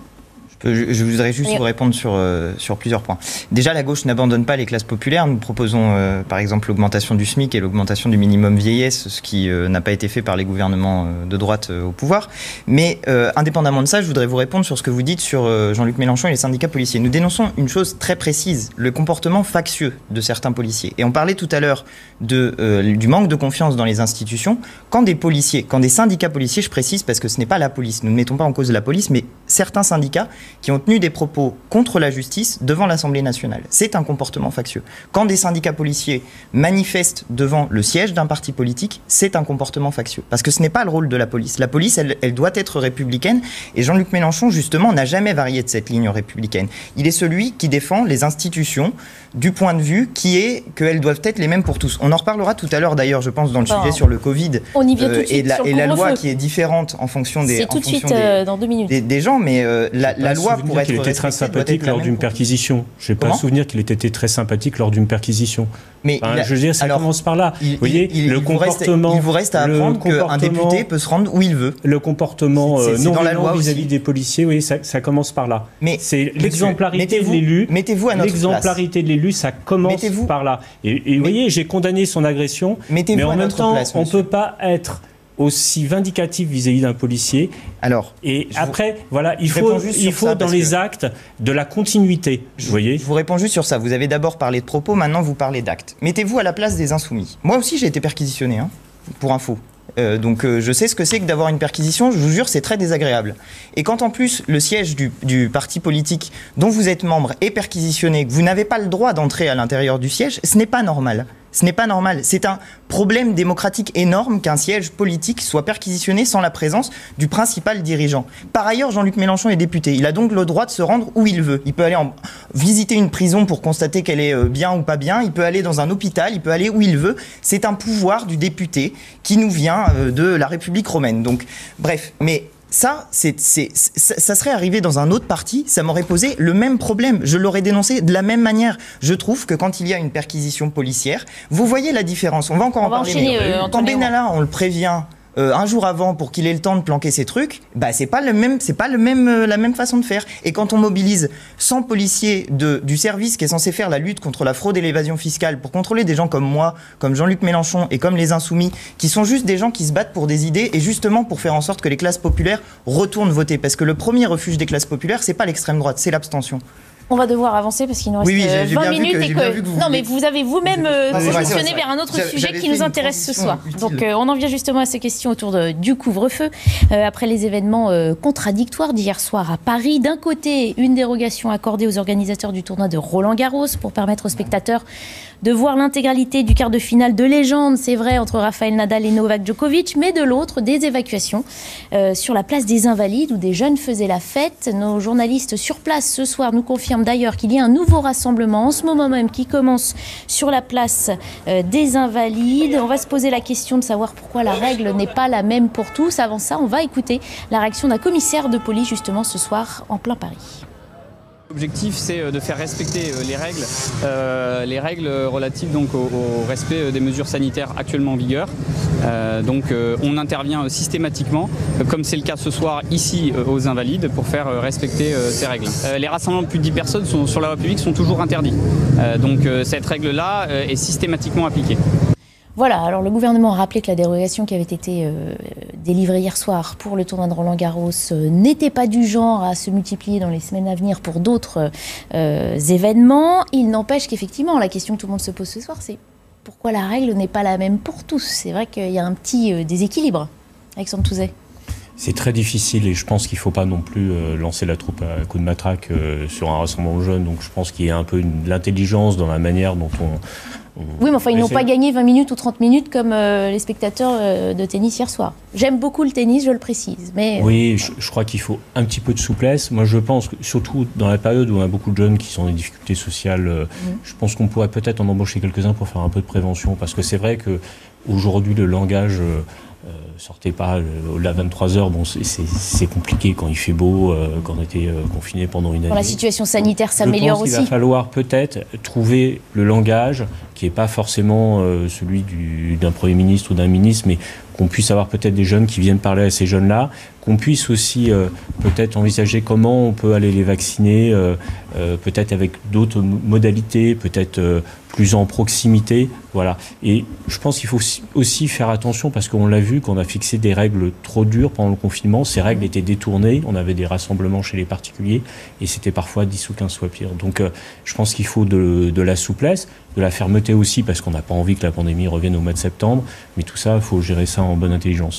Je, je voudrais juste oui. vous répondre sur, euh, sur plusieurs points. Déjà, la gauche n'abandonne pas les classes populaires. Nous proposons euh, par exemple l'augmentation du SMIC et l'augmentation du minimum vieillesse, ce qui euh, n'a pas été fait par les gouvernements euh, de droite euh, au pouvoir. Mais euh, indépendamment de ça, je voudrais vous répondre sur ce que vous dites sur euh, Jean-Luc Mélenchon et les syndicats policiers. Nous dénonçons une chose très précise, le comportement factieux de certains policiers. Et on parlait tout à l'heure de, euh, du manque de confiance dans les institutions. Quand des policiers, quand des syndicats policiers, je précise parce que ce n'est pas la police, nous ne mettons pas en cause la police, mais certains syndicats qui ont tenu des propos contre la justice devant l'Assemblée nationale. C'est un comportement factieux. Quand des syndicats policiers manifestent devant le siège d'un parti politique, c'est un comportement factieux. Parce que ce n'est pas le rôle de la police. La police, elle, elle doit être républicaine. Et Jean-Luc Mélenchon, justement, n'a jamais varié de cette ligne républicaine. Il est celui qui défend les institutions du point de vue qui est qu'elles doivent être les mêmes pour tous. On en reparlera tout à l'heure, d'ailleurs, je pense, dans le bon. sujet sur le Covid. On y vient euh, tout de suite et la, sur le et la loi couvre-feu. qui est différente en fonction des... C'est tout de suite, des, euh, dans deux minutes. Des, des gens, mais euh, la, la loi pour être qu'il était très sympathique lors d'une perquisition. Je n'ai pas le souvenir qu'il ait été très sympathique lors d'une perquisition. Mais enfin, a, je veux dire, ça alors, commence par là. Il, vous voyez, il, il, le il comportement. Vous reste, il vous reste à apprendre qu'un député peut se rendre où il veut. Le comportement c'est, c'est, non dans la loi vis-à-vis des policiers, oui, ça, ça commence par là. Mais c'est l'exemplarité de l'élu. Mettez-vous à notre L'exemplarité place. de l'élu, ça commence par là. Et, et vous voyez, j'ai condamné son agression, mais en même temps, place, on ne peut pas être aussi vindicatif vis-à-vis d'un policier. Alors, et après, vous, voilà, il faut, il faut dans les actes de la continuité. Je, vous voyez. Je vous réponds juste sur ça. Vous avez d'abord parlé de propos, maintenant vous parlez d'actes. Mettez-vous à la place des insoumis. Moi aussi, j'ai été perquisitionné, hein, pour info. Euh, donc euh, je sais ce que c'est que d'avoir une perquisition, je vous jure, c'est très désagréable. Et quand en plus le siège du, du parti politique dont vous êtes membre est perquisitionné, que vous n'avez pas le droit d'entrer à l'intérieur du siège, ce n'est pas normal. Ce n'est pas normal. C'est un problème démocratique énorme qu'un siège politique soit perquisitionné sans la présence du principal dirigeant. Par ailleurs, Jean-Luc Mélenchon est député. Il a donc le droit de se rendre où il veut. Il peut aller en... visiter une prison pour constater qu'elle est bien ou pas bien. Il peut aller dans un hôpital. Il peut aller où il veut. C'est un pouvoir du député qui nous vient de la République romaine. Donc, bref. Mais... Ça, c'est, c'est, ça serait arrivé dans un autre parti, ça m'aurait posé le même problème. Je l'aurais dénoncé de la même manière. Je trouve que quand il y a une perquisition policière, vous voyez la différence. On va encore on en va parler. Enchaîner, mais euh, quand Benalla, on le prévient euh, un jour avant pour qu'il ait le temps de planquer ses trucs, bah c'est pas le même, c'est pas le même, euh, la même façon de faire. Et quand on mobilise cent policiers de, du service qui est censé faire la lutte contre la fraude et l'évasion fiscale pour contrôler des gens comme moi, comme Jean-Luc Mélenchon et comme les Insoumis, qui sont juste des gens qui se battent pour des idées et justement pour faire en sorte que les classes populaires retournent voter. Parce que le premier refuge des classes populaires, c'est pas l'extrême droite, c'est l'abstention. On va devoir avancer parce qu'il nous reste oui, oui, j'ai, j'ai vingt minutes. Que, et que... que vous non, mais vous avez vous-même euh, positionné vers un autre J'avais, sujet qui nous intéresse ce soir. Utile. Donc euh, on en vient justement à ces questions autour de, du couvre-feu. Euh, après les événements euh, contradictoires d'hier soir à Paris, d'un côté, une dérogation accordée aux organisateurs du tournoi de Roland-Garros pour permettre aux spectateurs de voir l'intégralité du quart de finale de légende, c'est vrai, entre Rafael Nadal et Novak Djokovic, mais de l'autre, des évacuations euh, sur la place des Invalides où des jeunes faisaient la fête. Nos journalistes sur place ce soir nous confirment d'ailleurs qu'il y a un nouveau rassemblement en ce moment même qui commence sur la place euh, des Invalides. On va se poser la question de savoir pourquoi la règle n'est pas la même pour tous. Avant ça, on va écouter la réaction d'un commissaire de police justement ce soir en plein Paris. L'objectif, c'est de faire respecter les règles, euh, les règles relatives donc, au, au respect des mesures sanitaires actuellement en vigueur. Euh, donc euh, on intervient systématiquement, comme c'est le cas ce soir ici euh, aux Invalides, pour faire respecter euh, ces règles. Euh, les rassemblements de plus de dix personnes sont, sur la voie publique sont toujours interdits. Euh, donc euh, cette règle-là euh, est systématiquement appliquée. Voilà, alors le gouvernement a rappelé que la dérogation qui avait été euh, délivrée hier soir pour le tournoi de Roland-Garros euh, n'était pas du genre à se multiplier dans les semaines à venir pour d'autres euh, événements. Il n'empêche qu'effectivement, la question que tout le monde se pose ce soir, c'est pourquoi la règle n'est pas la même pour tous. C'est vrai qu'il y a un petit euh, déséquilibre. Alexandre Touzet. C'est très difficile et je pense qu'il ne faut pas non plus euh, lancer la troupe à coup de matraque euh, sur un rassemblement de jeunes. Donc je pense qu'il y a un peu une, de l'intelligence dans la manière dont on... on oui, mais enfin, ils n'ont essaie... pas gagné vingt minutes ou trente minutes comme euh, les spectateurs euh, de tennis hier soir. J'aime beaucoup le tennis, je le précise. Mais... Oui, je, je crois qu'il faut un petit peu de souplesse. Moi, je pense que surtout dans la période où on a beaucoup de jeunes qui sont dans des difficultés sociales, euh, mmh. je pense qu'on pourrait peut-être en embaucher quelques-uns pour faire un peu de prévention. Parce que c'est vrai qu'aujourd'hui, le langage... Euh, Euh, sortez pas euh, au-delà de vingt-trois heures, bon, c'est, c'est, c'est compliqué quand il fait beau, euh, quand on était euh, confiné pendant une année. Quand la situation sanitaire s'améliore aussi. Je pense qu'il va falloir peut-être trouver le langage qui n'est pas forcément euh, celui du, d'un Premier ministre ou d'un ministre, mais qu'on puisse avoir peut-être des jeunes qui viennent parler à ces jeunes-là, qu'on puisse aussi euh, peut-être envisager comment on peut aller les vacciner, euh, euh, peut-être avec d'autres modalités, peut-être euh, plus en proximité, voilà. Et je pense qu'il faut aussi faire attention parce qu'on l'a vu, qu'on a fixé des règles trop dures pendant le confinement, ces règles étaient détournées, on avait des rassemblements chez les particuliers et c'était parfois dix ou quinze fois pire. Donc euh, je pense qu'il faut de, de la souplesse, de la fermeté aussi parce qu'on n'a pas envie que la pandémie revienne au mois de septembre, mais tout ça, il faut gérer ça en bonne intelligence.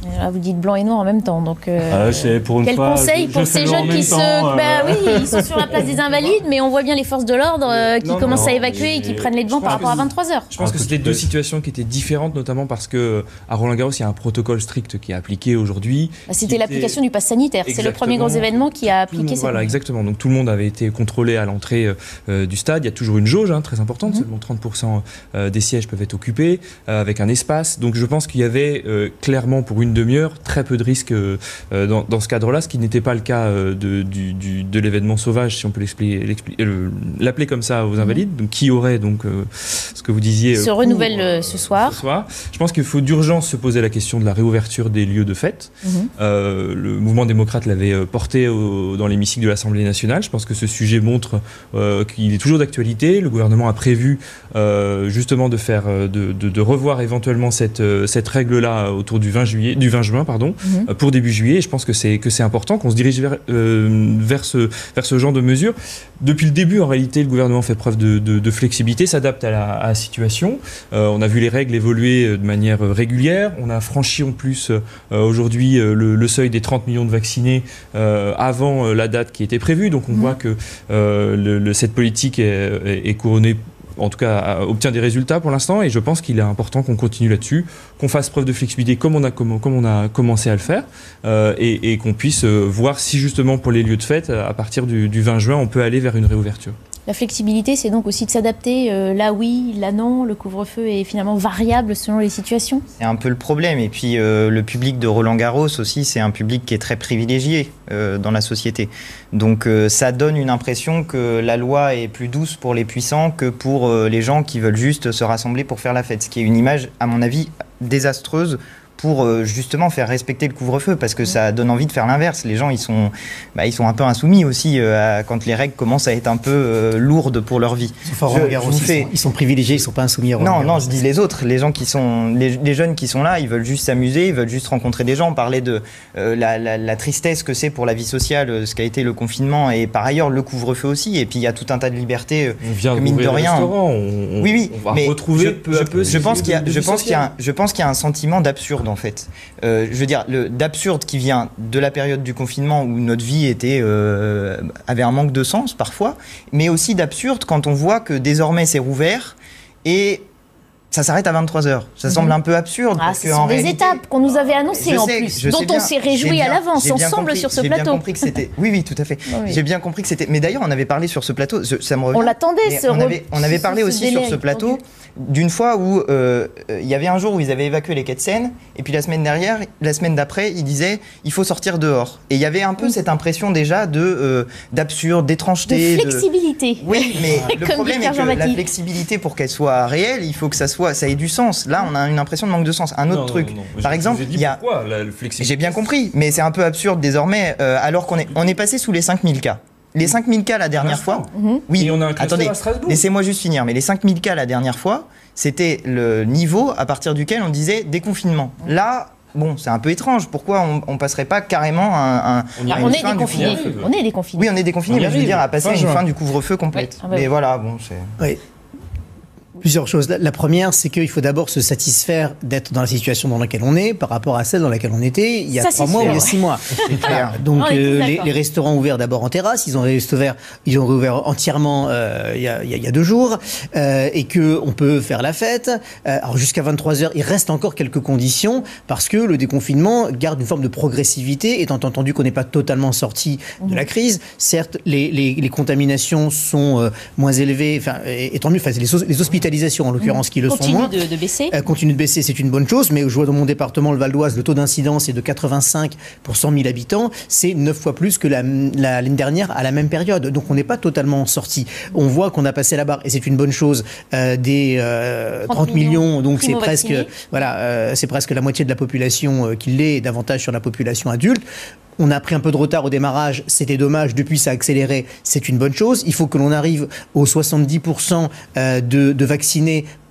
Là, vous dites blanc et noir en même temps, donc euh, ah, c'est pour une quel fois, conseil je, pour je ces jeunes qui temps, se... Euh... Bah oui, ils sont sur la place des Invalides, mais on voit bien les forces de l'ordre euh, qui non, commencent non, à évacuer mais... et qui prennent les devants par rapport à vingt-trois heures. Je pense que c'était deux situations qui étaient différentes, notamment parce que à Roland-Garros, il y a un protocole strict qui est appliqué aujourd'hui. Bah, c'était l'application était... du pass sanitaire, c'est le premier gros événement qui a appliqué monde, ça. Voilà, exactement. Donc tout le monde avait été contrôlé à l'entrée euh, du stade. Il y a toujours une jauge hein, très importante, mm-hmm. seulement trente pour cent des sièges peuvent être occupés, euh, avec un espace. Donc je pense qu'il y avait euh, clairement pour une demi-heure très peu de risques euh, dans, dans ce cadre-là, ce qui n'était pas le cas euh, de, du, du, de l'événement sauvage, si on peut euh, l'appeler comme ça aux Invalides, mmh. donc qui aurait donc euh, ce que vous disiez se euh, renouvelle euh, ce soir. ce soir. Je pense qu'il faut d'urgence se poser la question de la réouverture des lieux de fête. Mmh. Euh, le mouvement démocrate l'avait porté au, dans l'hémicycle de l'Assemblée nationale. Je pense que ce sujet montre euh, qu'il est toujours d'actualité. Le gouvernement a prévu euh, justement de faire, de, de, de revoir éventuellement cette, cette règle-là autour du vingt juillet, du vingt juin, pardon. Mmh. Pour début juillet, et je pense que c'est que c'est important qu'on se dirige vers euh, vers ce vers ce genre de mesures. Depuis le début, en réalité, le gouvernement fait preuve de, de, de flexibilité, s'adapte à la, à la situation. Euh, on a vu les règles évoluer de manière régulière. On a franchi en plus euh, aujourd'hui euh, le, le seuil des trente millions de vaccinés euh, avant la date qui était prévue. Donc on mmh. voit que euh, le, le, cette politique est, est, est couronnée. En tout cas, obtient des résultats pour l'instant, et je pense qu'il est important qu'on continue là-dessus, qu'on fasse preuve de flexibilité comme on a, comme, comme on a commencé à le faire, euh, et, et qu'on puisse euh, voir si justement pour les lieux de fête, à partir du, du vingt juin, on peut aller vers une réouverture. La flexibilité, c'est donc aussi de s'adapter, euh, là oui, là non, le couvre-feu est finalement variable selon les situations. C'est un peu le problème, et puis euh, le public de Roland-Garros aussi, c'est un public qui est très privilégié euh, dans la société. Donc euh, ça donne une impression que la loi est plus douce pour les puissants que pour euh, les gens qui veulent juste se rassembler pour faire la fête, ce qui est une image, à mon avis, désastreuse pour euh, justement faire respecter le couvre-feu, parce que ça donne envie de faire l'inverse. Les gens, ils sont, bah, ils sont un peu insoumis aussi euh, à, quand les règles commencent à être un peu euh, lourdes pour leur vie. Je, je vous fais... ils, sont, ils sont privilégiés, ils ne sont pas insoumis à Non, non, je dis les autres, les gens qui sont, les, les jeunes qui sont là, ils veulent juste s'amuser, ils veulent juste rencontrer des gens, parler de euh, la, la, la tristesse que c'est pour la vie sociale, ce qu'a été le confinement, et par ailleurs le couvre-feu aussi. Et puis il y a tout un tas de libertés, on vient que, mine de rien. On, on, oui, oui, on va mais retrouver je, peu à peu. Je, je pense qu'il y a, je pense qu'il y a, je pense qu'il y a un sentiment d'absurde en fait. Euh, je veux dire, d'absurde qui vient de la période du confinement où notre vie était, euh, avait un manque de sens parfois, mais aussi d'absurde quand on voit que désormais c'est rouvert et ça s'arrête à vingt-trois heures. Ça mmh. semble un peu absurde. Ah, ce sont des réalité... étapes qu'on nous avait annoncées en sais, plus, dont on s'est réjoui à l'avance, ensemble compris, sur ce plateau. J'ai bien compris que c'était... Oui, oui, tout à fait. Oui. J'ai bien compris que c'était... Mais d'ailleurs, on avait parlé sur ce plateau, ça me revient. On l'attendait, ce on avait, on avait parlé aussi sur ce plateau d'une fois où il euh, y avait un jour où ils avaient évacué les quais de Seine, et puis la semaine derrière, la semaine d'après, ils disaient il faut sortir dehors. Et il y avait un peu oui. cette impression déjà de euh, d'absurde, d'étrangeté, de flexibilité. De... Oui, mais le problème est que la flexibilité, pour qu'elle soit réelle, il faut que ça soit, ça ait du sens. Là, on a une impression de manque de sens. Un autre non, truc, non, non. par je, exemple, il y a. J'ai bien compris, mais c'est un peu absurde désormais, euh, alors qu'on est, on est passé sous les cinq mille cas. Les cinq mille cas la dernière fois, mmh. oui, et on a un attendez, laissez-moi juste finir, mais les cinq mille cas la dernière fois, c'était le niveau à partir duquel on disait déconfinement. Là, bon, c'est un peu étrange. Pourquoi on, on passerait pas carrément à, un, on, à une on fin est déconfiné. On est déconfiné. Oui, on est déconfiné, mais je veux dire à passer à une fin du couvre-feu complète. Oui. Ah bah mais oui. voilà, bon, c'est... Oui. Plusieurs choses. La première, c'est qu'il faut d'abord se satisfaire d'être dans la situation dans laquelle on est par rapport à celle dans laquelle on était il y a ça, trois mois ou il y a six mois. Donc euh, les, les restaurants ouverts d'abord en terrasse, ils ont réouvert, ils ont réouvert entièrement euh, il, y a, il y a deux jours euh, et que on peut faire la fête. Euh, alors jusqu'à vingt-trois heures, il reste encore quelques conditions parce que le déconfinement garde une forme de progressivité, étant entendu qu'on n'est pas totalement sorti mmh. de la crise. Certes, les, les, les contaminations sont euh, moins élevées, enfin, et, et tant mieux. Enfin, les, les hospitalisations en l'occurrence, qui le continue sont moins. De, de baisser. Euh, continue de baisser, c'est une bonne chose, mais je vois dans mon département, le Val d'Oise, le taux d'incidence est de quatre-vingt-cinq pour cent mille habitants. C'est neuf fois plus que l'année la, la, dernière à la même période. Donc on n'est pas totalement sorti. On voit qu'on a passé la barre, et c'est une bonne chose, euh, des euh, trente millions, donc c'est presque, voilà, euh, c'est presque la moitié de la population euh, qui l'est, et davantage sur la population adulte. On a pris un peu de retard au démarrage, c'était dommage, depuis ça a accéléré, c'est une bonne chose. Il faut que l'on arrive aux soixante-dix pour cent de, de vaccinés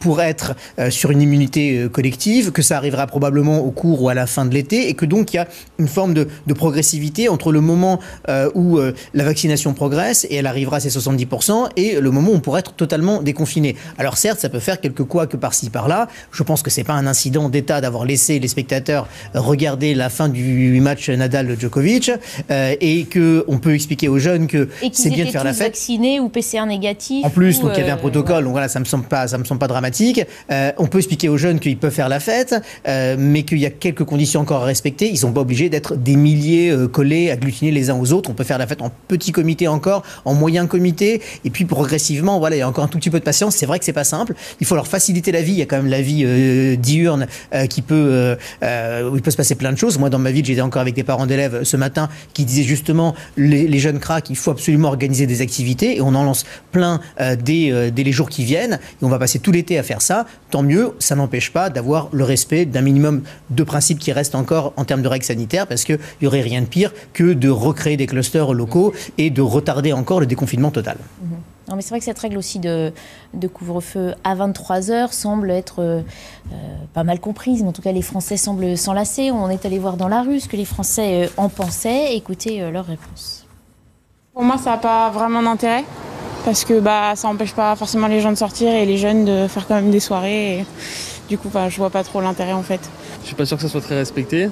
pour être euh, sur une immunité euh, collective, que ça arrivera probablement au cours ou à la fin de l'été, et que donc il y a une forme de, de progressivité entre le moment euh, où euh, la vaccination progresse, et elle arrivera à ses soixante-dix pour cent, et le moment où on pourrait être totalement déconfiné. Alors certes, ça peut faire quelques couacs par-ci par-là. Je pense que c'est pas un incident d'État d'avoir laissé les spectateurs regarder la fin du match Nadal-Djokovic, euh, et qu'on peut expliquer aux jeunes que c'est bien de faire la fête. Vaccinés ou P C R négatif. En plus, ou, donc il y avait un euh, protocole, donc voilà, ça me semble pas, ça me semble pas dramatique. Euh, on peut expliquer aux jeunes qu'ils peuvent faire la fête, euh, mais qu'il y a quelques conditions encore à respecter. Ils sont pas obligés d'être des milliers euh, collés, agglutinés les uns aux autres. On peut faire la fête en petit comité encore, en moyen comité, et puis progressivement, voilà, il y a encore un tout petit peu de patience. C'est vrai que c'est pas simple. Il faut leur faciliter la vie. Il y a quand même la vie euh, diurne euh, qui peut, euh, euh, où il peut se passer plein de choses. Moi, dans ma ville, j'étais encore avec des parents d'élèves ce matin qui disaient justement les, les jeunes craques, il faut absolument organiser des activités, et on en lance plein euh, dès, euh, dès les jours qui viennent, et on va passer tout l'été à faire ça. Tant mieux, ça n'empêche pas d'avoir le respect d'un minimum de principes qui restent encore en termes de règles sanitaires, parce qu'il n'y aurait rien de pire que de recréer des clusters locaux et de retarder encore le déconfinement total. Mmh. Non, mais c'est vrai que cette règle aussi de, de couvre-feu à vingt-trois heures semble être euh, pas mal comprise, mais en tout cas les Français semblent s'enlacer. On est allé voir dans la rue ce que les Français euh, en pensaient. Écoutez euh, leur réponse. Pour moi, ça n'a pas vraiment d'intérêt, parce que bah, ça n'empêche pas forcément les gens de sortir et les jeunes de faire quand même des soirées. Et, du coup, bah, je vois pas trop l'intérêt en fait. Je suis pas sûr que ça soit très respecté.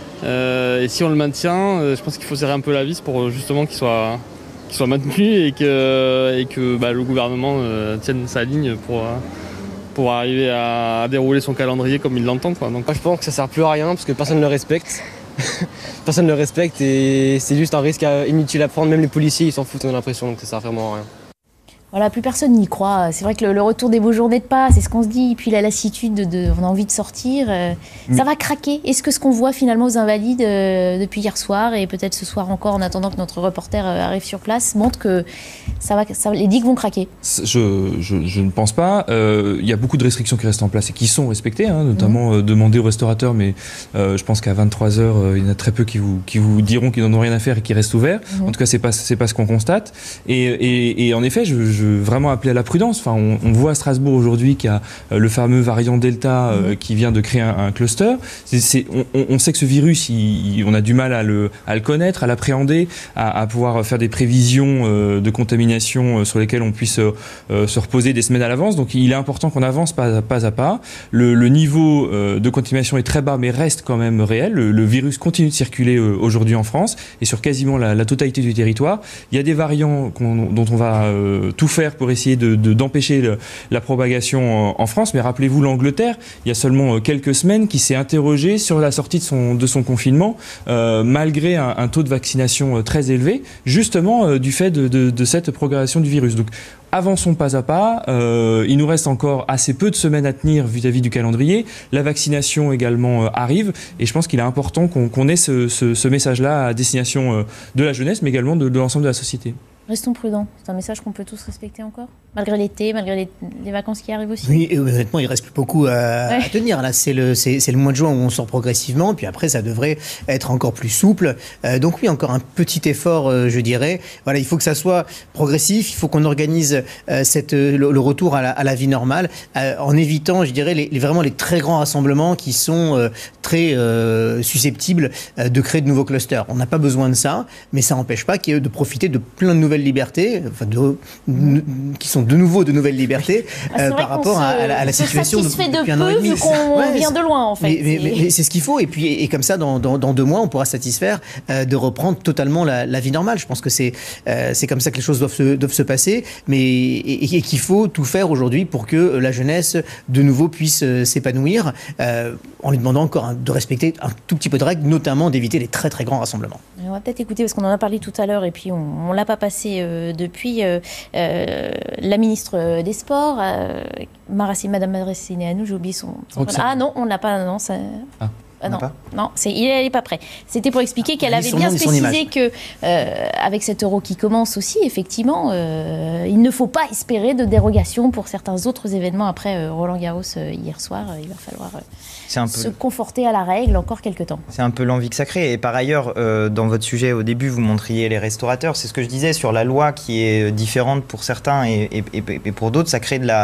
Euh, et si on le maintient, euh, je pense qu'il faut serrer un peu la vis pour justement qu'il soit... qu'il soit maintenu et que, et que bah, le gouvernement euh, tienne sa ligne pour, euh, pour arriver à, à dérouler son calendrier comme il l'entend. Quoi. Donc, moi, je pense que ça sert plus à rien parce que personne ne le respecte. Personne ne le respecte et c'est juste un risque inutile à prendre. Même les policiers, ils s'en foutent, on a l'impression, donc ça sert vraiment à rien. Voilà, plus personne n'y croit. C'est vrai que le, le retour des beaux jours n'est pas, c'est ce qu'on se dit. Et puis la lassitude, de, de, on a envie de sortir. Euh, ça va craquer. Est-ce que ce qu'on voit finalement aux Invalides euh, depuis hier soir et peut-être ce soir encore, en attendant que notre reporter euh, arrive sur place, montre que ça va, ça, les digues vont craquer? Je, je, je ne pense pas. Euh, il y a beaucoup de restrictions qui restent en place et qui sont respectées, hein, notamment mmh. euh, demander aux restaurateurs, mais euh, je pense qu'à vingt-trois heures, euh, il y en a très peu qui vous, qui vous diront qu'ils n'en ont rien à faire et qui restent ouverts. Mmh. En tout cas, c'est pas, c'est pas ce qu'on constate. Et, et, et en effet, je, je vraiment appeler à la prudence. Enfin, on, on voit à Strasbourg aujourd'hui qu'il y a euh, le fameux variant Delta euh, mmh. qui vient de créer un, un cluster. C'est, c'est, on, on sait que ce virus, il, il, on a du mal à le, à le connaître, à l'appréhender, à, à pouvoir faire des prévisions euh, de contamination euh, sur lesquelles on puisse euh, se reposer des semaines à l'avance. Donc, il est important qu'on avance pas, pas à pas. Le, le niveau euh, de contamination est très bas, mais reste quand même réel. Le, le virus continue de circuler euh, aujourd'hui en France et sur quasiment la, la totalité du territoire. Il y a des variants qu'on, dont on va euh, tout faire pour essayer de, de, d'empêcher le, la propagation en, en France. Mais rappelez-vous l'Angleterre, il y a seulement quelques semaines, qui s'est interrogée sur la sortie de son, de son confinement, euh, malgré un, un taux de vaccination très élevé, justement euh, du fait de, de, de cette propagation du virus. Donc, avançons pas à pas. Euh, il nous reste encore assez peu de semaines à tenir vis-à-vis du calendrier. La vaccination également euh, arrive. Et je pense qu'il est important qu'on, qu'on ait ce, ce, ce message-là à destination euh, de la jeunesse, mais également de, de l'ensemble de la société. Restons prudents. C'est un message qu'on peut tous respecter encore, malgré l'été, malgré les, les vacances qui arrivent aussi. Oui, et honnêtement, il reste plus beaucoup à, ouais. à tenir. Là, c'est le, c'est, c'est le mois de juin où on sort progressivement, puis après, ça devrait être encore plus souple. Euh, donc oui, encore un petit effort, euh, je dirais. Voilà, il faut que ça soit progressif. Il faut qu'on organise euh, cette, le, le retour à la, à la vie normale, euh, en évitant, je dirais, les, les, vraiment les très grands rassemblements qui sont euh, très euh, susceptibles euh, de créer de nouveaux clusters. On n'a pas besoin de ça, mais ça n'empêche pas qu'il y ait de profiter de plein de nouvelles libertés, enfin de, de, qui sont de nouveau de nouvelles libertés ah, euh, par rapport se, à, à, la, à la situation de, depuis de un an et demi. Vu qu'on ouais, vient de loin en fait. Mais, mais, mais, mais c'est ce qu'il faut et puis et comme ça dans, dans, dans deux mois on pourra satisfaire euh, de reprendre totalement la, la vie normale. Je pense que c'est euh, c'est comme ça que les choses doivent se, doivent se passer, mais et, et qu'il faut tout faire aujourd'hui pour que la jeunesse de nouveau puisse euh, s'épanouir euh, en lui demandant encore hein, de respecter un tout petit peu de règles, notamment d'éviter les très très grands rassemblements. On va peut-être écouter parce qu'on en a parlé tout à l'heure et puis on, on l'a pas passé Euh, depuis euh, euh, la ministre des Sports, euh, Marassine, Madame Maracineanu, j'ai oublié son. son ah non, on l'a pas. Non, ça. Ah. Ah non, non, c'est, il n'est pas prêt. C'était pour expliquer qu'elle avait bien spécisé que, euh, avec cet euro qui commence aussi, effectivement, euh, il ne faut pas espérer de dérogation pour certains autres événements. Après euh, Roland-Garros euh, hier soir, euh, il va falloir euh, c'est un peu... se conforter à la règle encore quelques temps. C'est un peu l'envie que ça crée. Et par ailleurs, euh, dans votre sujet au début, vous montriez les restaurateurs. C'est ce que je disais sur la loi qui est différente pour certains et, et, et, et pour d'autres, ça crée de la...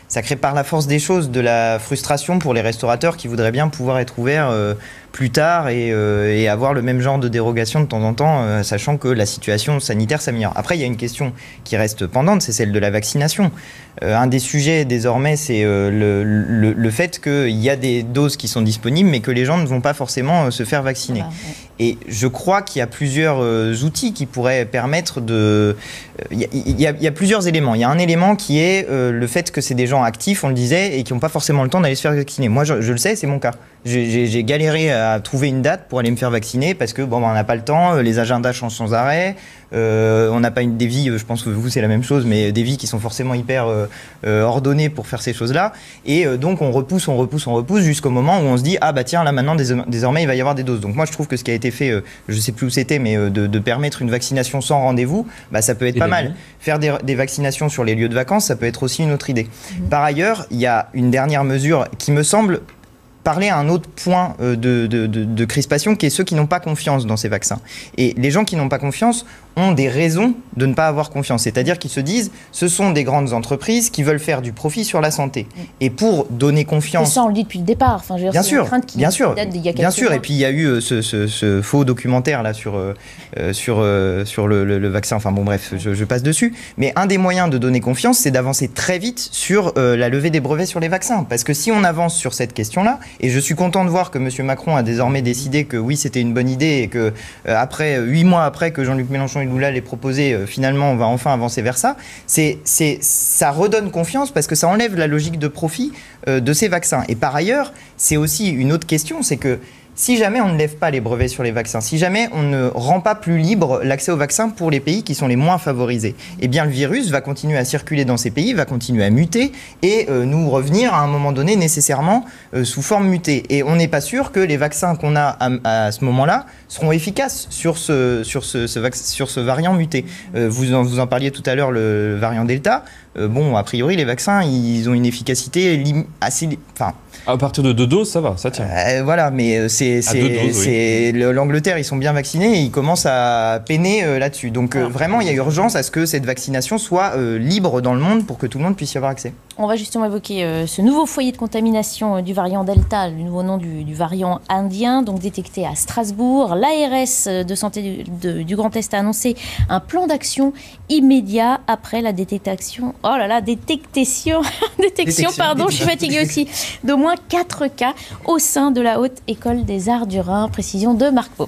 ça crée par la force des choses de la frustration pour les restaurateurs qui voudraient bien pouvoir être ouverts euh, plus tard et, euh, et avoir le même genre de dérogation de temps en temps, euh, sachant que la situation sanitaire s'améliore. Après, il y a une question qui reste pendante, c'est celle de la vaccination. Euh, un des sujets désormais, c'est euh, le, le, le fait qu'il y a des doses qui sont disponibles, mais que les gens ne vont pas forcément euh, se faire vacciner. Ah, ouais. Et je crois qu'il y a plusieurs euh, outils qui pourraient permettre de... Il euh, y, y, y a plusieurs éléments. Il y a un élément qui est euh, le fait que c'est des gens actifs, on le disait, et qui n'ont pas forcément le temps d'aller se faire vacciner. Moi, je, je le sais, c'est mon cas. J'ai galéré à trouver une date pour aller me faire vacciner parce que bon, ben, on n'a pas le temps, les agendas changent sans arrêt, euh, on n'a pas une, des vies, je pense que vous c'est la même chose, mais des vies qui sont forcément hyper euh, euh, ordonnées pour faire ces choses-là. Et euh, donc on repousse, on repousse, on repousse jusqu'au moment où on se dit ah bah tiens là maintenant désormais il va y avoir des doses. Donc moi je trouve que ce qui a été fait, euh, je sais plus où c'était, mais euh, de, de permettre une vaccination sans rendez-vous, bah, ça peut être Et pas mal. Liens. Faire des, des vaccinations sur les lieux de vacances, ça peut être aussi une autre idée. Mmh. Par ailleurs, il y a une dernière mesure qui me semble parler à un autre point de, de, de, de crispation qui est ceux qui n'ont pas confiance dans ces vaccins. Et les gens qui n'ont pas confiance ont des raisons de ne pas avoir confiance. C'est-à-dire qu'ils se disent, ce sont des grandes entreprises qui veulent faire du profit sur la santé. Et pour donner confiance... Et ça, on le dit depuis le départ. Enfin, je veux dire, bien sûr, qui bien sûr, date d'il y a bien sûr. mois. Et puis il y a eu ce, ce, ce faux documentaire là sur, euh, sur, euh, sur le, le, le vaccin. Enfin bon, bref, je, je passe dessus. Mais un des moyens de donner confiance, c'est d'avancer très vite sur euh, la levée des brevets sur les vaccins. Parce que si on avance sur cette question-là, et je suis content de voir que M. Macron a désormais décidé que oui, c'était une bonne idée et que euh, après huit mois après que Jean-Luc Mélenchon et Lula l'ait proposé, euh, finalement, on va enfin avancer vers ça. C'est, c'est, ça redonne confiance parce que ça enlève la logique de profit euh, de ces vaccins. Et par ailleurs, c'est aussi une autre question, c'est que si jamais on ne lève pas les brevets sur les vaccins, si jamais on ne rend pas plus libre l'accès aux vaccins pour les pays qui sont les moins favorisés, eh bien le virus va continuer à circuler dans ces pays, va continuer à muter et euh, nous revenir à un moment donné nécessairement euh, sous forme mutée. Et on n'est pas sûr que les vaccins qu'on a à, à ce moment-là seront efficaces sur ce, sur ce, ce, vac- sur ce variant muté. Euh, vous, en, vous en parliez tout à l'heure, le variant Delta. Euh, bon, a priori, les vaccins, ils ont une efficacité lim- assez... Enfin, à partir de deux doses, ça va, ça tient. Euh, voilà, mais c'est, c'est, doses, c'est oui. L'Angleterre, ils sont bien vaccinés et ils commencent à peiner euh, là-dessus. Donc euh, vraiment, il y a urgence à ce que cette vaccination soit euh, libre dans le monde pour que tout le monde puisse y avoir accès. On va justement évoquer euh, ce nouveau foyer de contamination euh, du variant Delta, le nouveau nom du, du variant indien, donc détecté à Strasbourg. L'A R S de santé du, de, du Grand Est a annoncé un plan d'action immédiat après la détection. Oh là là, détectation, détection, détection pardon, je suis fatiguée aussi. D'au moins quatre cas au sein de la Haute École des Arts du Rhin. Précision de Marc Pope.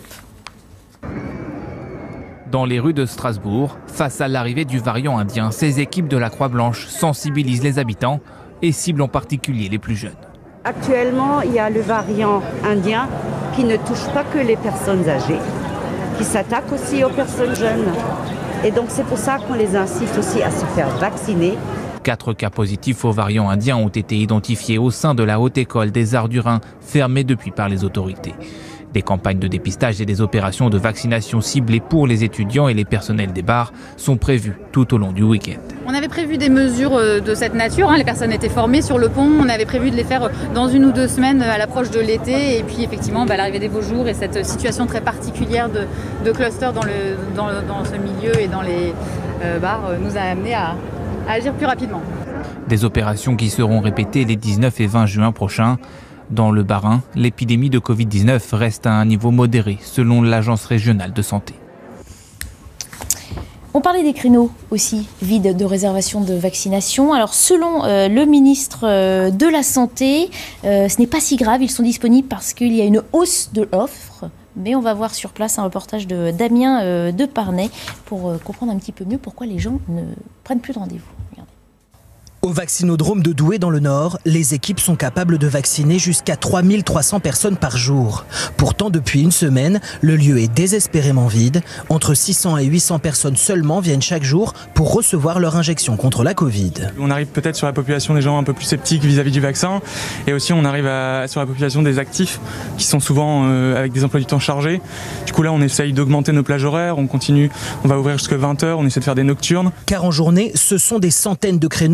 Dans les rues de Strasbourg, face à l'arrivée du variant indien, ces équipes de la Croix-Blanche sensibilisent les habitants et ciblent en particulier les plus jeunes. Actuellement, il y a le variant indien qui ne touche pas que les personnes âgées, qui s'attaque aussi aux personnes jeunes. Et donc c'est pour ça qu'on les incite aussi à se faire vacciner. Quatre cas positifs au variant indien ont été identifiés au sein de la Haute École des Arts du Rhin, fermée depuis par les autorités. Des campagnes de dépistage et des opérations de vaccination ciblées pour les étudiants et les personnels des bars sont prévues tout au long du week-end. On avait prévu des mesures de cette nature, hein. Les personnes étaient formées sur le pont, on avait prévu de les faire dans une ou deux semaines à l'approche de l'été et puis effectivement bah, l'arrivée des beaux jours et cette situation très particulière de, de cluster dans, le, dans, le, dans ce milieu et dans les euh, bars nous a amené à, à agir plus rapidement. Des opérations qui seront répétées les dix-neuf et vingt juin prochains. Dans le Bas-Rhin, l'épidémie de covid dix-neuf reste à un niveau modéré, selon l'Agence régionale de santé. On parlait des créneaux aussi, vides de réservation de vaccination. Alors selon euh, le ministre euh, de la Santé, euh, ce n'est pas si grave, ils sont disponibles parce qu'il y a une hausse de l'offre. Mais on va voir sur place un reportage de Damien euh, de Parnay pour euh, comprendre un petit peu mieux pourquoi les gens ne prennent plus de rendez-vous. Au vaccinodrome de Douai dans le Nord, les équipes sont capables de vacciner jusqu'à trois mille trois cents personnes par jour. Pourtant, depuis une semaine, le lieu est désespérément vide. Entre six cents et huit cents personnes seulement viennent chaque jour pour recevoir leur injection contre la Covid. On arrive peut-être sur la population des gens un peu plus sceptiques vis-à-vis du vaccin et aussi on arrive à, sur la population des actifs qui sont souvent euh, avec des emplois du temps chargés. Du coup là, on essaye d'augmenter nos plages horaires, on continue, on va ouvrir jusqu'à vingt heures, on essaie de faire des nocturnes. Car en journée, ce sont des centaines de créneaux de rendez-vous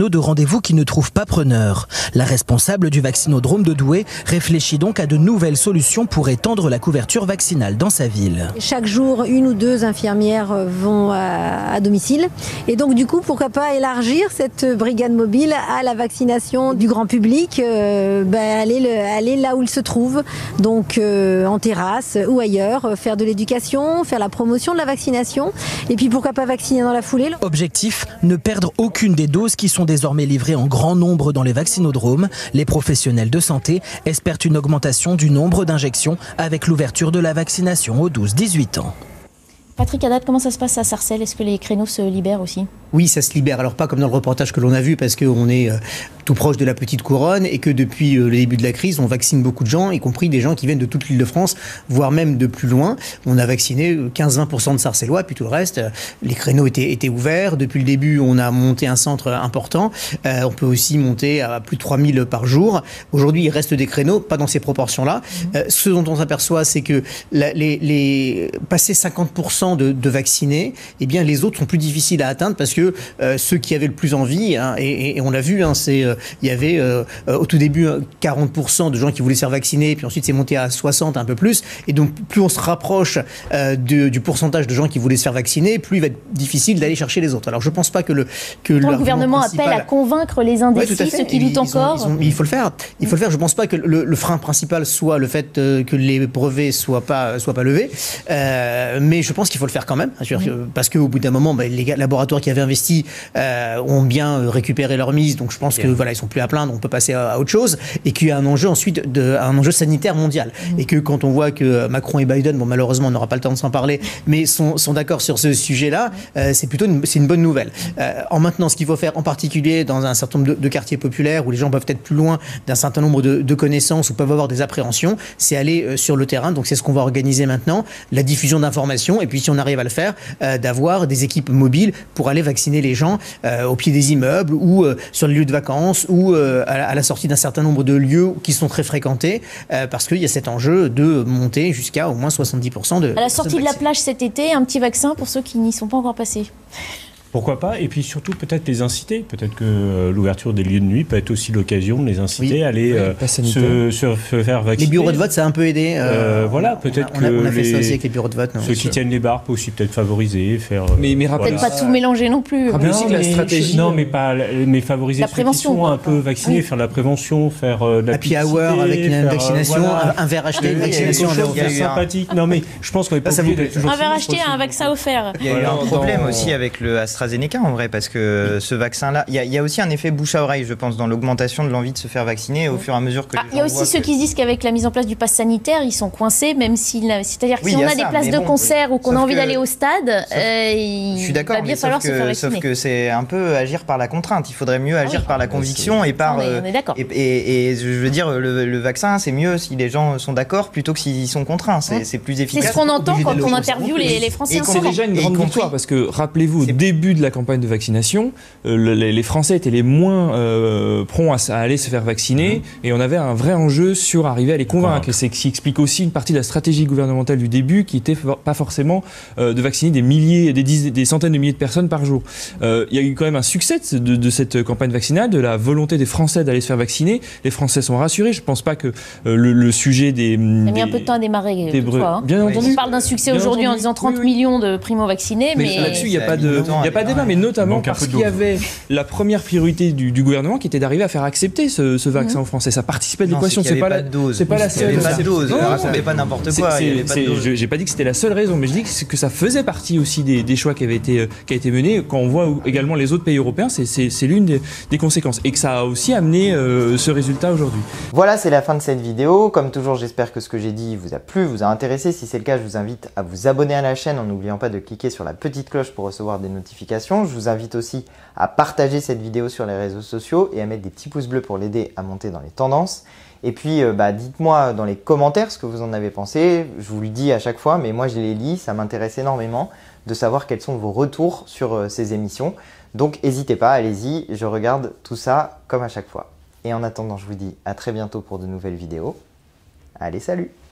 rendez-vous qui ne trouve pas preneur. La responsable du vaccinodrome de Douai réfléchit donc à de nouvelles solutions pour étendre la couverture vaccinale dans sa ville. Chaque jour, une ou deux infirmières vont à, à domicile. Et donc du coup, pourquoi pas élargir cette brigade mobile à la vaccination du grand public, euh, ben, aller, le, aller là où il se trouve, donc euh, en terrasse ou ailleurs, euh, faire de l'éducation, faire la promotion de la vaccination. Et puis pourquoi pas vacciner dans la foulée. Objectif, ne perdre aucune des doses qui sont désormais livrées en grand nombre dans les vaccinodromes. Les professionnels de santé espèrent une augmentation du nombre d'injections avec l'ouverture de la vaccination aux douze dix-huit ans. Patrick Haddad, comment ça se passe à Sarcelles? Est-ce que les créneaux se libèrent aussi? Oui, ça se libère. Alors pas comme dans le reportage que l'on a vu, parce qu'on est euh, tout proche de la petite couronne et que depuis euh, le début de la crise, on vaccine beaucoup de gens, y compris des gens qui viennent de toute l'île de France, voire même de plus loin. On a vacciné quinze à vingt pour cent de Sarcellois, puis tout le reste, euh, les créneaux étaient, étaient ouverts. Depuis le début, on a monté un centre important. Euh, on peut aussi monter à plus de trois mille par jour. Aujourd'hui, il reste des créneaux, pas dans ces proportions-là. Mmh. Euh, ce dont on s'aperçoit, c'est que la, les, les passer cinquante pour cent De, de vaccinés, eh bien les autres sont plus difficiles à atteindre parce que euh, ceux qui avaient le plus envie, hein, et, et on l'a vu, hein, c'est euh, il y avait euh, euh, au tout début quarante pour cent de gens qui voulaient se faire vacciner, puis ensuite c'est monté à soixante, un peu plus, et donc plus on se rapproche euh, de, du pourcentage de gens qui voulaient se faire vacciner, plus il va être difficile d'aller chercher les autres. Alors je pense pas que le que le gouvernement principal... appelle à convaincre les indécis, ouais, ceux qui doutent encore. Ils ont, ils ont, il faut le faire. Il faut le faire. Je pense pas que le, le frein principal soit le fait euh, que les brevets soient pas soient pas levés, euh, mais je pense qu'il faut le faire quand même, parce qu'au bout d'un moment, bah, les laboratoires qui avaient investi euh, ont bien récupéré leur mise, donc je pense que voilà, ils sont plus à plaindre, on peut passer à, à autre chose, et qu'il y a un enjeu ensuite, de, un enjeu sanitaire mondial, mmh. et que quand on voit que Macron et Biden, bon malheureusement on n'aura pas le temps de s'en parler, mais sont, sont d'accord sur ce sujet-là, euh, c'est plutôt une, c'est une bonne nouvelle. Euh, en maintenant, ce qu'il faut faire, en particulier dans un certain nombre de, de quartiers populaires où les gens peuvent être plus loin d'un certain nombre de, de connaissances ou peuvent avoir des appréhensions, c'est aller euh, sur le terrain. Donc c'est ce qu'on va organiser maintenant, la diffusion d'informations, et puis si on arrive à le faire, euh, d'avoir des équipes mobiles pour aller vacciner les gens euh, au pied des immeubles ou euh, sur les lieux de vacances ou euh, à, la, à la sortie d'un certain nombre de lieux qui sont très fréquentés, euh, parce qu'il y a cet enjeu de monter jusqu'à au moins soixante-dix pour cent de... À la sortie de la plage cet été, un petit vaccin pour ceux qui n'y sont pas encore passés. Pourquoi pas? Et puis surtout peut-être les inciter. Peut-être que euh, l'ouverture des lieux de nuit peut être aussi l'occasion de les inciter oui. à aller euh, oui, se, se faire vacciner. Les bureaux de vote, ça a un peu aidé. Euh, euh, voilà, peut-être que on a, on a fait les, ça aussi avec les bureaux de vote. Non, ceux qui tiennent les bars peuvent aussi peut-être favoriser, faire. Mais, mais voilà. Peut-être pas tout mélanger non plus. Ah, non, aussi que la stratégie. Non, mais pas, mais favoriser la ceux qui sont quoi. un peu vaccinés, oui. faire de la prévention, faire euh, de la happy hour avec une faire, vaccination, voilà. un verre acheté, une vaccination, faire sympathique. Non, mais je pense qu'on est pas obligé toujours. Un verre acheté, un vaccin offert. Il y a eu un problème aussi avec le AstraZeneca en vrai, parce que ce vaccin-là, il y, y a aussi un effet bouche à oreille, je pense, dans l'augmentation de l'envie de se faire vacciner au fur et à mesure que. Ah, il y a aussi ceux que... qui se disent qu'avec la mise en place du pass sanitaire, ils sont coincés, même s'il, c'est-à-dire que oui, si on a, a des places de bon, concert oui. ou qu'on a envie que... d'aller au stade, sauf... euh, il je suis d'accord, va bien falloir que, se faire vacciner. Sauf que c'est un peu agir par la contrainte. Il faudrait mieux agir ah oui, par la conviction et par. On est, on est d'accord. Et, et, et je veux dire, le, le vaccin, c'est mieux si les gens sont d'accord plutôt que s'ils sont contraints. C'est ouais. plus efficace. C'est ce qu'on entend quand on interviewe les, les Français. C'est déjà une grande victoire parce que rappelez-vous, au début de la campagne de vaccination, les les Français étaient les moins euh, prompts à, à aller se faire vacciner mmh. et on avait un vrai enjeu sur arriver à les convaincre. Et c'est ce qui explique aussi une partie de la stratégie gouvernementale du début qui n'était pas forcément euh, de vacciner des milliers, des, dizaines, des centaines de milliers de personnes par jour. Euh, il y a eu quand même un succès de, de cette campagne vaccinale, de la volonté des Français d'aller se faire vacciner. Les Français sont rassurés. Je ne pense pas que euh, le, le sujet des... Ça a mis un peu de temps à démarrer. Des toutefois, hein. Bien entendu. On parle d'un succès aujourd'hui en disant trente oui, oui. millions de primo-vaccinés. Mais, mais là-dessus, il n'y a pas de débat, mais notamment parce qu'il y avait la première priorité Du, du gouvernement qui était d'arriver à faire accepter ce, ce vaccin mmh. aux Français. Ça participait de l'équation. C'est pas la dose. C'est pas la seule. Il n'y avait pas de dose. Racontez pas n'importe quoi. J'ai pas dit que c'était la seule raison, mais je dis que ça faisait partie aussi des, des choix qui avaient été qui a été menés. Quand on voit également les autres pays européens, c'est l'une des, des conséquences et que ça a aussi amené euh, ce résultat aujourd'hui. Voilà, c'est la fin de cette vidéo. Comme toujours, j'espère que ce que j'ai dit vous a plu, vous a intéressé. Si c'est le cas, je vous invite à vous abonner à la chaîne en n'oubliant pas de cliquer sur la petite cloche pour recevoir des notifications. Je vous invite aussi à partager cette vidéo sur les réseaux sociaux et à mettre des petits pouces bleus pour l'aider à monter dans les tendances. Et puis, euh, bah, dites-moi dans les commentaires ce que vous en avez pensé. Je vous le dis à chaque fois, mais moi je les lis, ça m'intéresse énormément de savoir quels sont vos retours sur euh, ces émissions. Donc n'hésitez pas, allez-y, je regarde tout ça comme à chaque fois. Et en attendant, je vous dis à très bientôt pour de nouvelles vidéos. Allez, salut!